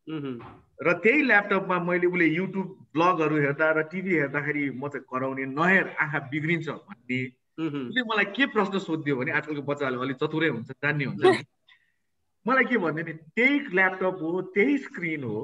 र त्यही ल्यापटपमा मैले उसले युट्युब ब्लगहरू हेर्दा र टिभी हेर्दाखेरि म चाहिँ कराउने नहेर आँखा बिग्रिन्छ भन्ने उसले मलाई के प्रश्न सोधिदियो भने आजकलको बच्चाहरूले अलिक चतुरै हुन्छ जान्ने हुन्छ नि मलाई के भन्यो नि त्यही ल्यापटप हो त्यही स्क्रिन हो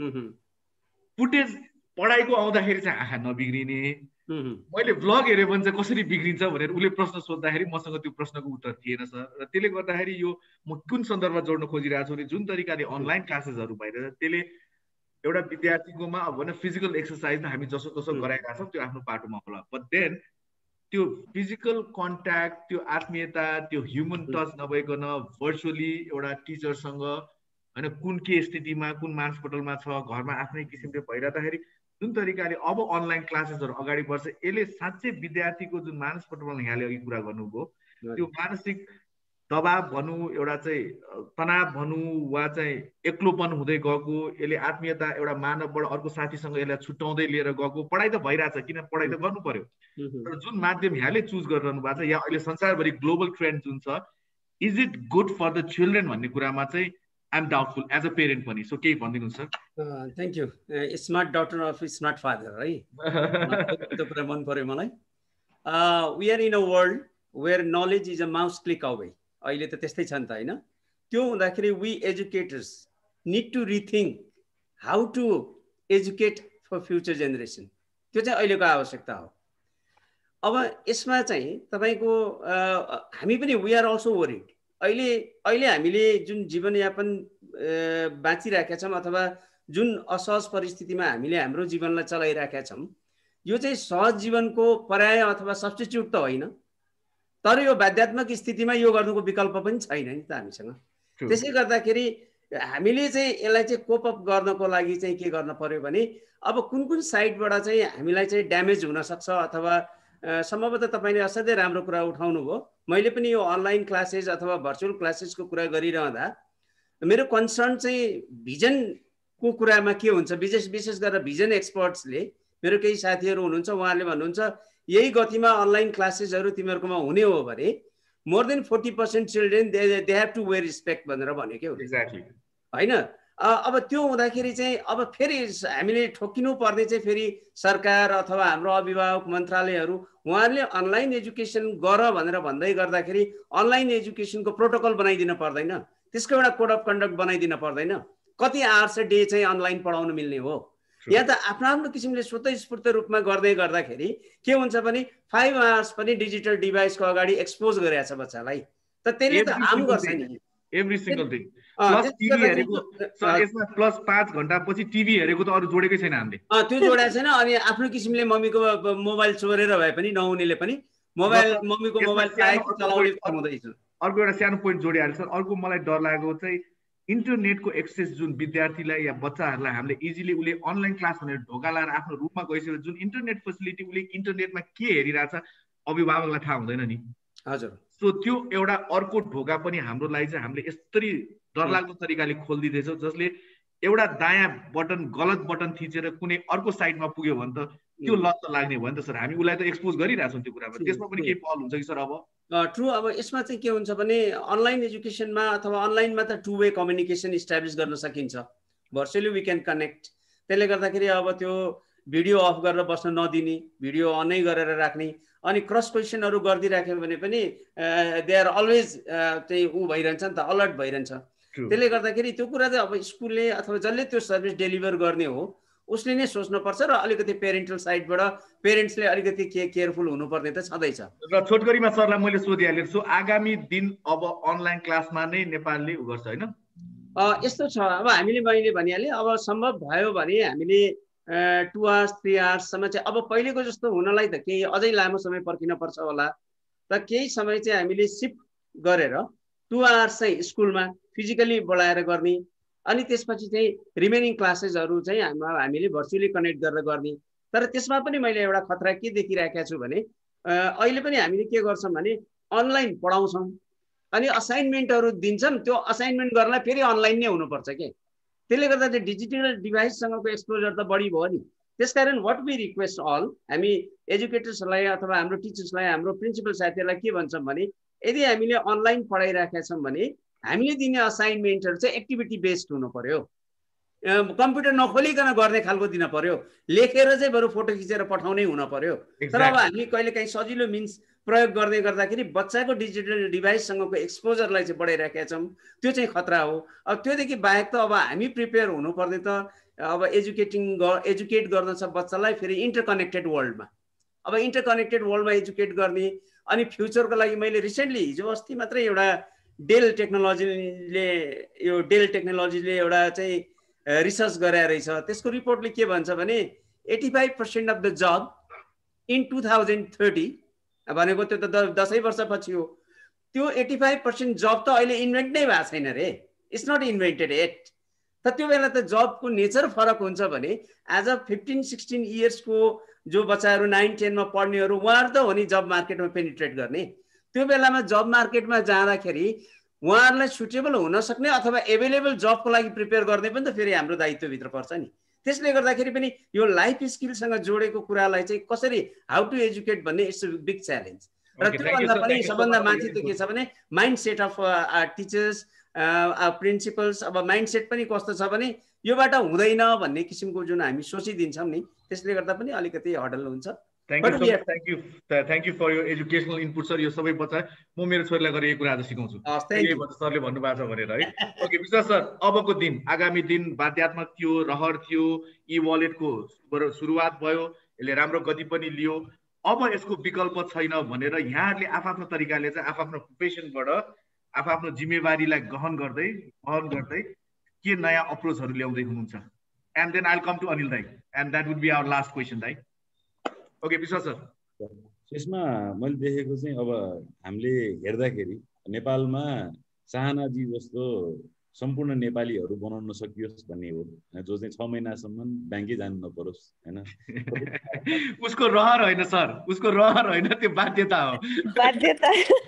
फुटेज पढाइको आउँदाखेरि चाहिँ आँखा नबिग्रिने मैले ब्लग हेऱ्यो भने चाहिँ कसरी बिग्रिन्छ भनेर उसले प्रश्न सोद्धाखेरि मसँग त्यो प्रश्नको उत्तर थिएन सर र त्यसले गर्दाखेरि यो म कुन सन्दर्भमा जोड्न खोजिरहेको छु भने जुन तरिकाले अनलाइन क्लासेसहरू भइरहेछ त्यसले एउटा विद्यार्थीकोमा अब भने फिजिकल एक्सर्साइज हामी जसो तसो गराएका छौँ त्यो आफ्नो बाटोमा होला बट देन त्यो फिजिकल कन्ट्याक्ट त्यो आत्मीयता त्यो ह्युमन टच नभइकन भर्चुअली एउटा टिचरसँग होइन कुन के स्थितिमा कुन मानसपटलमा छ घरमा आफ्नै किसिमले भइरहँदाखेरि जुन तरिकाले अब अनलाइन क्लासेसहरू अगाडि बढ्छ यसले साँच्चै विद्यार्थीको जुन मानसपटलमा यहाँले अघि कुरा गर्नुभयो त्यो मानसिक दबाव भनौँ एउटा चाहिँ तनाव भनौँ वा चाहिँ एक्लोपन हुँदै गएको यसले आत्मीयता एउटा मानवबाट अर्को साथीसँग यसलाई छुट्याउँदै लिएर गएको पढाइ त भइरहेछ किन पढाइ त गर्नु पर्यो तर जुन माध्यम यहाँले चुज गरिरहनु भएको छ या अहिले संसारभरि ग्लोबल ट्रेन्ड जुन छ is it good for the children भन्ने कुरामा चाहिँ I am doubtful as a parent पनि सो केही भनिदिनु sir thank you smart daughter of smart father है त्यो कुरा मन पर्यो मलाई we are in a world where knowledge is a mouse click away अहिले त त्यस्तै छ नि त होइन त्यो हुँदाखेरि we educators need to rethink how to educate for future generation त्यो चाहिँ अहिलेको आवश्यकता हो। अब यसमा चाहिँ तपाईँको हामी पनि वी आर अल्सो वरिड। अहिले हामीले जुन जीवनयापन बाँचिराखेका छौँ अथवा जुन असहज परिस्थितिमा हामीले हाम्रो जीवनलाई चलाइराखेका छौँ, यो चाहिँ सहज जीवनको पर्याय अथवा सब्स्टिट्युट त होइन, तर यो बाध्यात्मक स्थितिमा यो गर्नुको विकल्प पनि छैन नि त हामीसँग। त्यसै गर्दाखेरि हामीले चाहिँ यसलाई चाहिँ कोप अप गर्नको लागि चाहिँ के गर्न पर्यो भने अब कुन साइडबाट चाहिँ हामीलाई चाहिँ ड्यामेज हुन सक्छ अथवा सम्भवतः तपाईँले असाध्यै राम्रो कुरा उठाउनु भयो। मैले पनि यो अनलाइन क्लासेस अथवा भर्चुअल क्लासेसको कुरा गरिरहँदा मेरो कन्सर्न चाहिँ भिजनको कुरामा के हुन्छ, विशेष गरेर भिजन एक्सपर्ट्सले, मेरो केही साथीहरू हुनुहुन्छ उहाँहरूले भन्नुहुन्छ यही गतिमा अनलाइन क्लासेसहरू तिमीहरूकोमा हुने हो भने more than 40% children they have to wear specs भनेर भन्यो के हो। एक्ज्याक्टली होइन। अब त्यो हुँदाखेरि चाहिँ अब फेरि हामीले ठोकिनु पर्ने चाहिँ फेरि सरकार अथवा हाम्रो अभिभावक मन्त्रालयहरू, उहाँहरूले अनलाइन एजुकेसन गर भनेर भन्दै गर्दाखेरि अनलाइन एजुकेसनको प्रोटोकल बनाइदिन पर्दैन, त्यसको एउटा कोड अफ कन्डक्ट बनाइदिन पर्दैन, कति आवर्स डे चाहिँ अनलाइन पढाउनु मिल्ने हो। यहाँ त आफ्नो आफ्नो किसिमले स्वतःस्फूर्त रूपमा गर्दै गर्दाखेरि के हुन्छ भने 5 आवर्स पनि डिजिटल डिभाइसको अगाडि एक्सपोज गरेछ बच्चालाई, त त्यसले त हार्म गर्छ नि every single day. Plus TV हेरेको यसमा प्लस 5 घण्टा पछि टिभी हेरेको त अरु जोडेकै छैन हामीले। त्यो जोडेको छैन। अनि आफ्नो किसिमले मम्मीको मोबाइल चोरेर भए पनि नहुनेले पनि मम्मीको मोबाइल पाएको चलाउने हुँदैछ। अर्को एउटा सानो पोइन्ट जोडिहाल्छ। अर्को मलाई डर लागेको चाहिँ इन्टरनेटको एक्सेस जुन विद्यार्थीलाई या बच्चाहरूलाई हामीले इजिली उसले अनलाइन क्लास भनेर ढोका लाएर आफ्नो रुममा गइसकेपछि जुन इन्टरनेट फेसिलिटी उसले इन्टरनेटमा के हेरिरहेछ अभिभावकलाई थाहा हुँदैन नि। हजुर। सो त्यो एउटा अर्को ढोका पनि हाम्रो लागि चाहिँ हामीले यस्तरी डरलाग्दो तरिकाले खोलिदिँदैछौँ जसले एउटा दायाँ बटन गलत बटन थिचेर कुनै अर्को साइडमा पुग्यो भने त त्यो लत त लाग्ने भयो नि त सर। हामी उसलाई त एक्सपोज गरिरहेछौँ त्यो कुरामा। त्यसमा पनि केही पहल हुन्छ कि सर? अब ट्रु। अब यसमा चाहिँ के हुन्छ भने अनलाइन एजुकेसनमा अथवा अनलाइनमा त 2 वे कम्युनिकेसन इस्टाब्लिस गर्न सकिन्छ। Virtually we can connect. त्यसले गर्दाखेरि अब त्यो भिडियो अफ गरेर बस्न नदिने, भिडियो अनै गरेर राख्ने, अनि क्रस क्वेसनहरू गरिदिराख्यो भने पनि दे आर अलवेज चाहिँ भइरहन्छ नि त, अलर्ट भइरहन्छ। त्यसले गर्दाखेरि त्यो कुरा चाहिँ अब स्कुलले अथवा जसले त्यो सर्भिस डेलिभर गर्ने हो उसले नै सोच्नुपर्छ र अलिकति पेरेन्टल साइडबाट पेरेन्ट्सले अलिकति केयरफुल हुनुपर्ने त छँदैछ। र छोटकरीमा सरलाई मैले सोधिहालेँ, सो आगामी दिन अब अनलाइन क्लासमा नै नेपालले उ गर्छ होइन? यस्तो छ। अब मैले भनिहालेँ, अब सम्भव भयो भने हामीले 2 आवर्स 3 आवर्ससम्म चाहिँ, अब पहिलेको जस्तो हुनलाई त केही अझै लामो समय पर्खिन पर्छ होला, र केही समय चाहिँ हामीले सिफ्ट गरेर 2 आवर्स चाहिँ स्कुलमा फिजिकली बोलाएर गर्ने, अनि त्यसपछि चाहिँ रिमेनिङ क्लासेसहरू चाहिँ हामीले भर्चुअली कनेक्ट गरेर गर्ने। तर त्यसमा पनि मैले एउटा खतरा के देखिरहेको छु भने अहिले पनि हामीले के गर्छौँ भने अनलाइन पढाउँछौँ अनि असाइनमेन्टहरू दिन्छौँ, त्यो असाइनमेन्ट गर्नलाई फेरि अनलाइन नै हुनुपर्छ के। त्यसले गर्दा चाहिँ डिजिटल डिभाइससँगको एक्सपोजर त बढी भयो नि। त्यसकारण वाट वी रिक्वेस्ट अल, हामी एजुकेटर्सहरूलाई अथवा हाम्रो टिचर्सलाई, हाम्रो प्रिन्सिपल साथीहरूलाई के भन्छौँ भने यदि हामीले अनलाइन पढाइराखेका छौँ भने हामीले दिने असाइनमेन्टहरू चाहिँ एक्टिभिटी बेस्ड हुनु पर्यो, कम्प्युटर नखोलिकन गर्ने खालको दिन पर्यो, लेखेर चाहिँ बरु फोटो खिचेर पठाउनै हुन पर्यो। तर अब हामी कहिलेकाहीँ सजिलो मिन्स प्रयोग गर्दै गर्दाखेरि बच्चाको डिजिटल डिभाइससँगको एक्सपोजरलाई चाहिँ बढाइराखेका छौँ, त्यो चाहिँ खतरा हो। अब त्योदेखि बाहेक त अब हामी प्रिपेयर हुनुपर्ने त अब एजुकेट गर्न छ बच्चालाई फेरि इन्टरकनेक्टेड वर्ल्डमा। अब इन्टरकनेक्टेड वर्ल्डमा एजुकेट गर्ने, अनि फ्युचरको लागि मैले रिसेन्टली हिजो अस्ति मात्रै एउटा डेल टेक्नोलोजीले एउटा चाहिँ रिसर्च गराएर रहेछ। त्यसको रिपोर्टले के भन्छ भने 85% अफ द जब इन 2030 भनेको त्यो त 10 वर्षपछि हो। त्यो 85% जब त अहिले इन्भेन्ट नै भएको छैन रे, इट्स नट इन्भेन्टेड एट। त त्यो बेला त जबको नेचर फरक हुन्छ भने एज अ 15-16 इयर्सको जो बच्चाहरू 9-10 मा पढ्नेहरू उहाँहरू त हो नि जब मार्केटमा पेनिट्रेट गर्ने। त्यो बेलामा जब मार्केटमा जाँदाखेरि उहाँहरूलाई सुटेबल हुन सक्ने अथवा एभाइलेबल जबको लागि प्रिपेयर गर्ने पनि त फेरि हाम्रो दायित्वभित्र पर्छ नि। त्यसले गर्दाखेरि पनि यो लाइफ स्किलसँग जोडेको कुरालाई चाहिँ कसरी हाउ टु एजुकेट भन्ने इट्स अ बिग च्यालेन्ज। र त्योभन्दा पनि सबभन्दा माथि त के छ भने mindset of teachers, principals. अब माइन्ड सेट पनि कस्तो छ भने योबाट हुँदैन भन्ने किसिमको जुन हामी सोचिदिन्छौँ नि, त्यसले गर्दा पनि अलिकति हडल हुन्छ। थ्याङ्क यू फर यो एजुकेसनल इनपुट सर। यो सबै बच्चा म मेरो छोरीलाई गरेर यो कुरा आज सिकाउँछु, यही भन्छ सरले भन्नुभएको छ भनेर है। ओके विश्वास सर, अबको दिन आगामी दिन बाध्यात्मक थियो, रहर थियो, ई वालेटको सुरुवात भयो, यसले राम्रो गति पनि लियो, अब यसको विकल्प छैन भनेर यहाँहरूले आफ्नो तरिकाले चाहिँ आफ्नो प्रोफेसनबाट आफ्नो जिम्मेवारीलाई गहन गर्दै के नयाँ अप्रोचहरू ल्याउँदै हुनुहुन्छ? And then I'll come to Anil Dai, and that would be our last question, Dai. Okay, Biswas sir. यसमा मैले देखेको चाहिँ अब हामीले हेर्दाखेरि नेपालमा चाहनाजी जस्तो सम्पूर्ण नेपालीहरू बनाउन सकियोस् भन्ने हो, जो चाहिँ 6 महिनासम्म ब्याङ्कै जानु नपरोस् हैन। उसको रहर होइन सर, उसको रहर होइन, त्यो बाध्यता हो। बाध्यता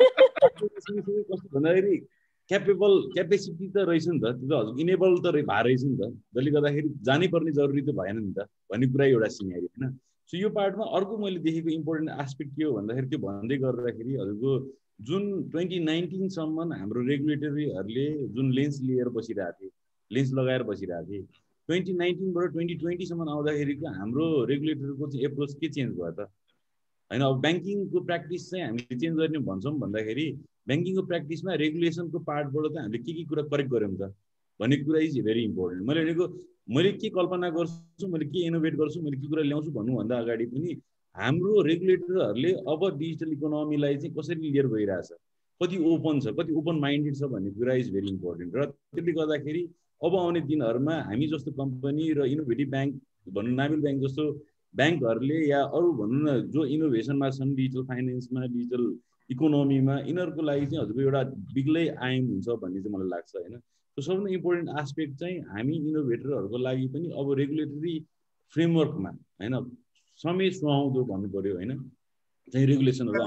कस्तो भन्दाखेरि क्यापेसिटी त रहेछ नि त, त्यो त हजुर इनेबल त भए रहेछ नि त, जसले गर्दाखेरि जानै पर्ने जरुरी त भएन नि त भन्ने कुरा एउटा सिनेरियो हैन। सो यो पार्टमा अर्को मैले देखेको इम्पोर्टेन्ट एस्पेक्ट के हो भन्दाखेरि त्यो भन्दै गर्दाखेरि हजुरको जुन 2019 सम्म हाम्रो रेगुलेटरीहरूले जुन लेन्स लिएर बसिरहेको थिए, लेन्स लगाएर बसिरहेको थिए, 2019 बाट 2020 सम्म आउँदाखेरिको हाम्रो रेगुलेटरको चाहिँ एप्रोच के चेन्ज भयो त हैन। अब ब्याङ्किङको प्र्याक्टिस चाहिँ हामीले चेन्ज गर्ने भन्छौँ भन्दाखेरि ब्याङ्किङको प्र्याक्टिसमा रेगुलेसनको पार्टबाट चाहिँ हामीले के कुरा करेक्ट गऱ्यौँ त भन्ने कुरा इज भेरी इम्पोर्टेन्ट। मैले के कल्पना गर्छु, मैले के इनोभेट गर्छु, मैले के कुरा ल्याउँछु भन्नुभन्दा अगाडि पनि हाम्रो रेगुलेटरहरूले अब डिजिटल इकोनोमीलाई चाहिँ कसरी लिएर गइरहेछ, कति ओपन छ, कति ओपन माइन्डेड छ भन्ने कुरा इज भेरी इम्पोर्टेन्ट। र त्यसले गर्दाखेरि अब आउने दिनहरूमा हामी जस्तो कम्पनी र इनोभेटिभ ब्याङ्क भनौँ, नाबिल ब्याङ्क जस्तो ब्याङ्कहरूले या अरू भनौँ न जो इनोभेसनमा छन्, डिजिटल फाइनेन्समा, डिजिटल इकोनोमीमा, यिनीहरूको लागि चाहिँ हजुरको एउटा बिग्लै आयाम हुन्छ भन्ने चाहिँ मलाई लाग्छ हैन। त्यो सबभन्दा इम्पोर्टेन्ट एस्पेक्ट चाहिँ हामी इनोभेटरहरूको लागि पनि अब रेगुलेटरी फ्रेमवर्कमा हैन समय सुहाउँदो भन्नु पर्यो हैन, चाहिँ रेगुलेसनहरू।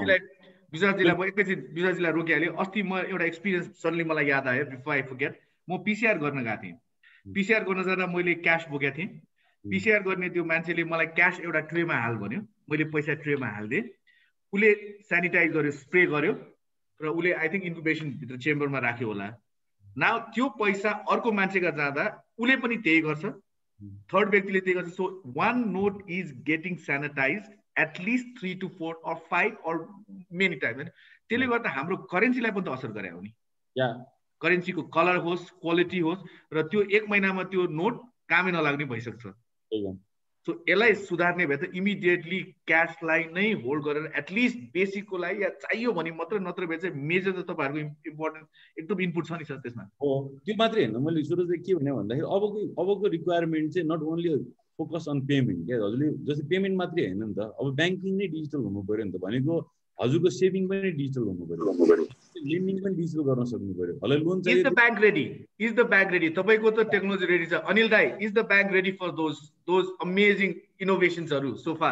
विजयजीलाई रोकिहाल्यो। अस्ति म एउटा एक्सपिरियन्स सडनली मलाई याद आयो, बिफोर आई फर्गेट। म पिसिआर गर्न गएको थिएँ। पिसिआर गर्न जाँदा मैले क्यास बोकेको थिएँ। पिसिआर गर्ने त्यो मान्छेले मलाई क्यास एउटा ट्रेमा हाल भन्यो, मैले पैसा ट्रेमा हालिदिएँ। उसले सेनिटाइज गर्यो, स्प्रे गर्यो, र उसले आई थिङ्क इन्क्युबेसनभित्र चेम्बरमा राख्यो होला। नाउ त्यो पैसा अर्को मान्छेका जाँदा उसले पनि त्यही गर्छ, थर्ड व्यक्तिले त्यही गर्छ। So one note is getting sanitize at least 3 to 4 or 5 or many time. त्यसले गर्दा हाम्रो करेन्सीलाई पनि त असर गरे हो नि, करेन्सीको कलर होस्, क्वालिटी होस्, र त्यो 1 महिनामा त्यो नोट कामै नलाग्ने भइसक्छ। सो यसलाई सुधार्ने भए त इमिडिएटली क्यासलाई नै होल्ड गरेर एटलिस्ट बेसिकको लागि या चाहियो भने मात्र, नत्र भए चाहिँ मेजर त तपाईँहरूको इम्पोर्टेन्ट एकदम इनपुट छ नि सर त्यसमा। हो, त्यो मात्रै होइन। मैले सुरु चाहिँ के भने भन्दाखेरि अबको रिक्वायरमेन्ट चाहिँ not only focus on payment क्या हजुरले, जस्तै पेमेन्ट मात्रै होइन नि त, अब ब्याङ्किङ नै डिजिटल हुनु पर्यो नि त, भनेको हजुरको सेभिङ पनि डिजिटल हुनु पर्यो, लेन्डिङ पनि डिजिटल गर्न सक्नु पर्यो। होला लोन चाहिँ is the bank ready? Is the bank ready? तपाईँको त टेक्नोलोजी रेडी छ। अनिल दाई, is the bank ready for those amazing इनोभेसन्सहरू so far?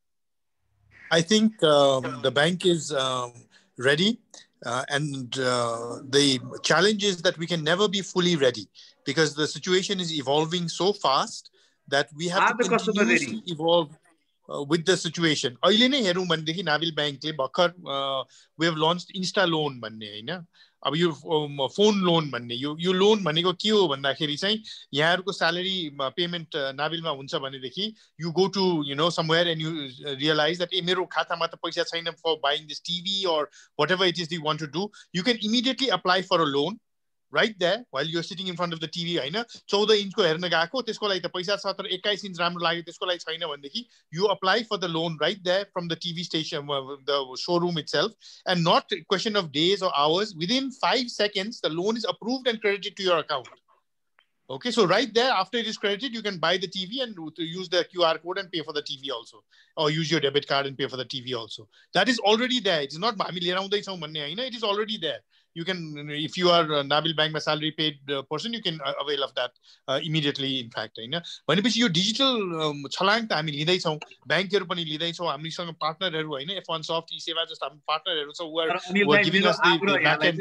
I think the bank is ready, and the challenge is that we can never be fully ready because the situation is evolving so fast that we have to continuously evolve with the situation. अहिले नै हेरौँ भनेदेखि नाबिल ब्याङ्कले भर्खर we have launched Insta loan भन्ने हैन, अब यो फोन लोन भन्ने यो लोन भनेको के हो भन्दाखेरि चाहिँ यहाँहरुको स्यालेरी पेमेन्ट नाबिलमा हुन्छ भनेदेखि you go to somewhere and you realize that मेरो खातामा त पैसा छैन for buying this TV or whatever it is you want to do, you can immediately apply for a loan right there while you're sitting in front of the TV हैन। 14 इन्चको हेर्न गएको त्यसको लागि त पैसा छ तर 21 इन्च राम्रो लाग्यो त्यसको लागि छैन भनेदेखि you apply for the loan right there from the TV station, the showroom itself, and not a question of days or hours. Within 5 seconds the loan is approved and credited to your account. Okay, so right there after it is credited you can buy the TV and use the QR code and pay for the TV also, or use your debit card and pay for the TV also. That is already there. It is not हामी लिएर आउँदै छौं भन्ने हैन, it is already there. You can, if you are a Nabil Bank salary paid person, you can avail of that immediately in fact हैन। भनेपछि यो डिजिटल छलाङ त हामी लिँदै छौं, बैंकहरु पनि लिँदै छौं, हामीसँग पार्टनरहरु हैन, F1 Soft, eSeva जस्ता हामी पार्टनरहरु छ, who are giving us the backend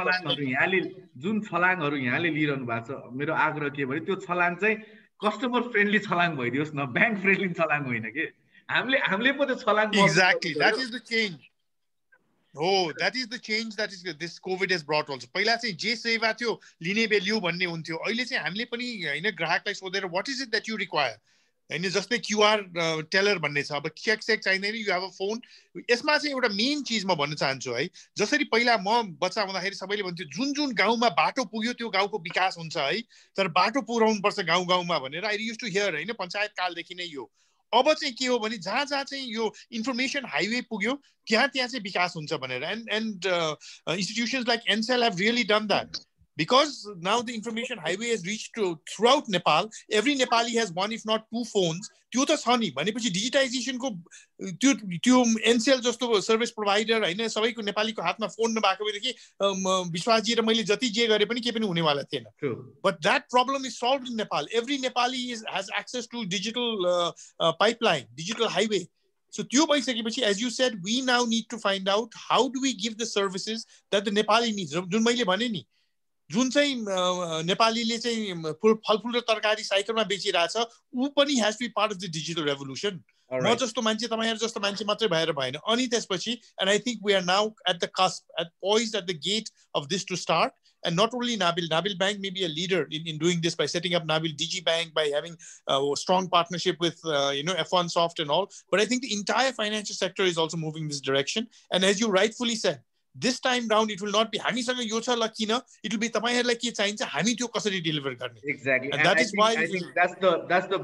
जुन छलाङहरु यहाँले लिइरहनु भएको छ, मेरो आग्रह के भने त्यो छलाङ चाहिँ कस्टमर फ्रेन्डली छलाङ भइदियोस् न, बैंक फ्रेन्डली छलाङ होइन के। हामीले पो त्यो छलाङ Exactly, that is the change. Oh, that is the change that is this COVID has brought also. पहिला चाहिँ जे सेवा थियो लिने भ्याल्यु भन्ने हुन्थ्यो, अहिले चाहिँ हामीले पनि हैन ग्राहकलाई सोधेर what is it that you require हैन, जस्तै QR टेलर भन्ने छ, अब चेक चाहिदैन, you have a phone। यसमा चाहिँ एउटा मेन चीज म भन्न चाहन्छु है, जसरी पहिला म बच्चा हुँदाखेरि सबैले भन्थ्यो जुन जुन गाउँमा बाटो पुग्यो त्यो गाउँको विकास हुन्छ है, तर बाटो पुर्याउनु पर्छ गाउँ गाउँमा भनेर I used to hear हैन, पञ्चायत कालदेखि नै यो। अब चाहिँ के हो भने जहाँ जहाँ चाहिँ यो इन्फर्मेसन हाइवे पुग्यो त्यहाँ चाहिँ विकास हुन्छ भनेर and institutions like NCEL have really done that. Because now the information highway has reached throughout Nepal. Every Nepali has one, if not two phones. त्यो त छ नि भनेपछि डिजिटाइजेसनको त्यो NCEL जस्तो सर्भिस प्रोभाइडर हैन सबैको नेपालीको हातमा फोन नभएको भएदेखि विश्वासजी र मैले जति जे गरे पनि के पनि हुनेवाला थिएन. But that problem is solved in Nepal. Every Nepali has access to digital pipeline, digital highway. So त्यो भइसकेपछि, as you said, we now need to find out how do we give the services that the Nepali needs. जुन मैले भने नि जुन चाहिँ नेपालीले चाहिँ फलफुल र तरकारी साइकलमा बेचिरहेछ उ पनि has to be part of the digital revolution. न जस्तो मान्छे तपाईहरु जस्तो मान्छे मात्रै भएर भएन. अनि त्यसपछि, and I think we are now at the cusp, poised at the gate of this to start. And not only Nabil Bank may be a leader in doing this by setting up Nabil Digi Bank, by having a strong partnership with F1 Soft and all. But I think the entire financial sector is also moving this direction. And as you rightfully said, this time round it will not be हामीसँग यो छ ल किन, it will be तपाईहरुलाई के चाहिन्छ हामी त्यो कसरी deliver गर्ने. Exactly. And that is why I think that's the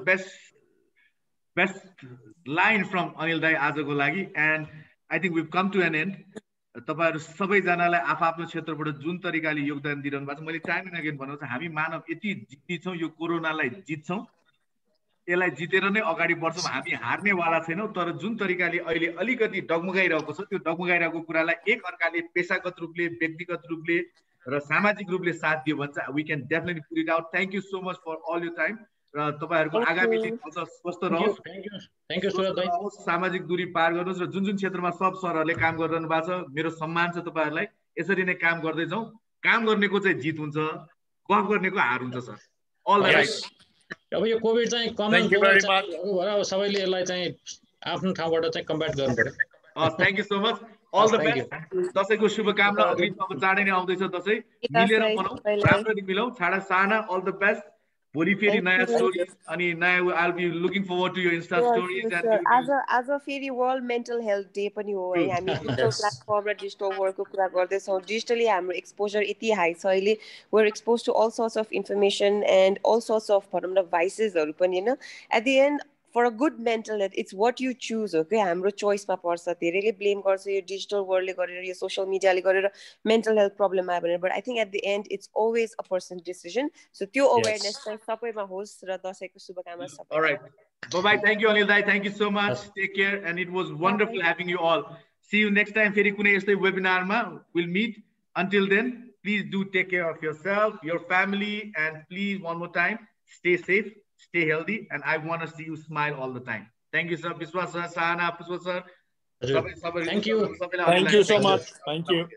best line from Anil Dai आजको लागि. And I think we've come to an end. तपाईहरु सबैजनालाई आफ्नो क्षेत्रबाट जुन तरिकाले योगदान दिइरहनु भएको छ, मैले टाइम एन्ड अगेन भनेको छ, हामी मानव यति जित्ती छौं, यो कोरोनालाई जित्छौं, यसलाई जितेर नै अगाडि बढ्छौं. हामी हार्ने वाला छैनौं. तर जुन तरिकाले अहिले अलिकति डगमगाइरहेको छ त्यो डगमगाइरहेको कुरालाई एक अर्काले पेशागत रूपले, व्यक्तिगत रूपले र सामाजिक रूपले साथ दियो भने चाहिँ we can definitely put it out. Thank you so much for all your time. र तपाईहरुको आगामी दिन अझ स्वस्थ रहोस्. थ्यांक यू सुरज भाइ. सामाजिक दूरी पार गर्नुस् र जुन क्षेत्रमा सब सरहरुले काम गरिरहनु भएको छ, मेरो सम्मान छ तपाईहरुलाई. यसरी नै काम गर्दै जाउँ. काम गर्नेको चाहिँ जित हुन्छ, गफ गर्नेको हार हुन्छ सर. All the right. अब यो कोभिड चाहिँ कमन भएर सबैले यसलाई चाहिँ आफ्नो ठाउँबाट चाहिँ कम्ब्याट गर्नु पर्यो. Thank you so much. All the best. दशैंको शुभकामना. अघि अब चाँडै नै आउँदैछ दशैं. मिलेर मनाऊ, राम्ररी मिलाऊ. छाडा साना. All the best. भोलि फेरि नयाँ स्टोरीज अनि नयाँ I'll be looking forward to your Insta stories. आज फेरि वर्ल्ड मेन्टल हेल्थ डे पनि हो है. हामी डिजिटल प्लेटफर्म र डिजिटल वर्कको कुरा गर्दै छौं. डिजिटली हाम्रो एक्सपोजर यति हाई छ अहिले. We are expose to all sorts of information and all sorts of भनौँ न भाइसेसहरु पनि हैन. At the end for a good mental health, it's what you choose. Okay, हाम्रो चोइसमा पर्छ. धेरैले ब्लेम गर्छ यो डिजिटल वर्ल्डले गरेर, यो सोशल मिडियाले गरेर मेन्टल हेल्थ प्रब्लम आयो भनेर. But I think at the end it's always a person decision. So त्यो अवेयरनेस चाहिँ सबैमा होस् र दशैंको शुभकामना सबै. Alright, bye bye. Thank you Anil Dai. Thank you so much. Take care, and it was wonderful having you all. See you next time. फेरि कुनै यस्तै वेबिनारमा we'll meet. Until then, please do take care of yourself, your family, and please one more time, stay safe. Stay healthy, and I want to see you smile all the time. Thank you, sir. Biswas sir, Sahana, Pushpa sir. Thank you. Thank you so much. Thank you.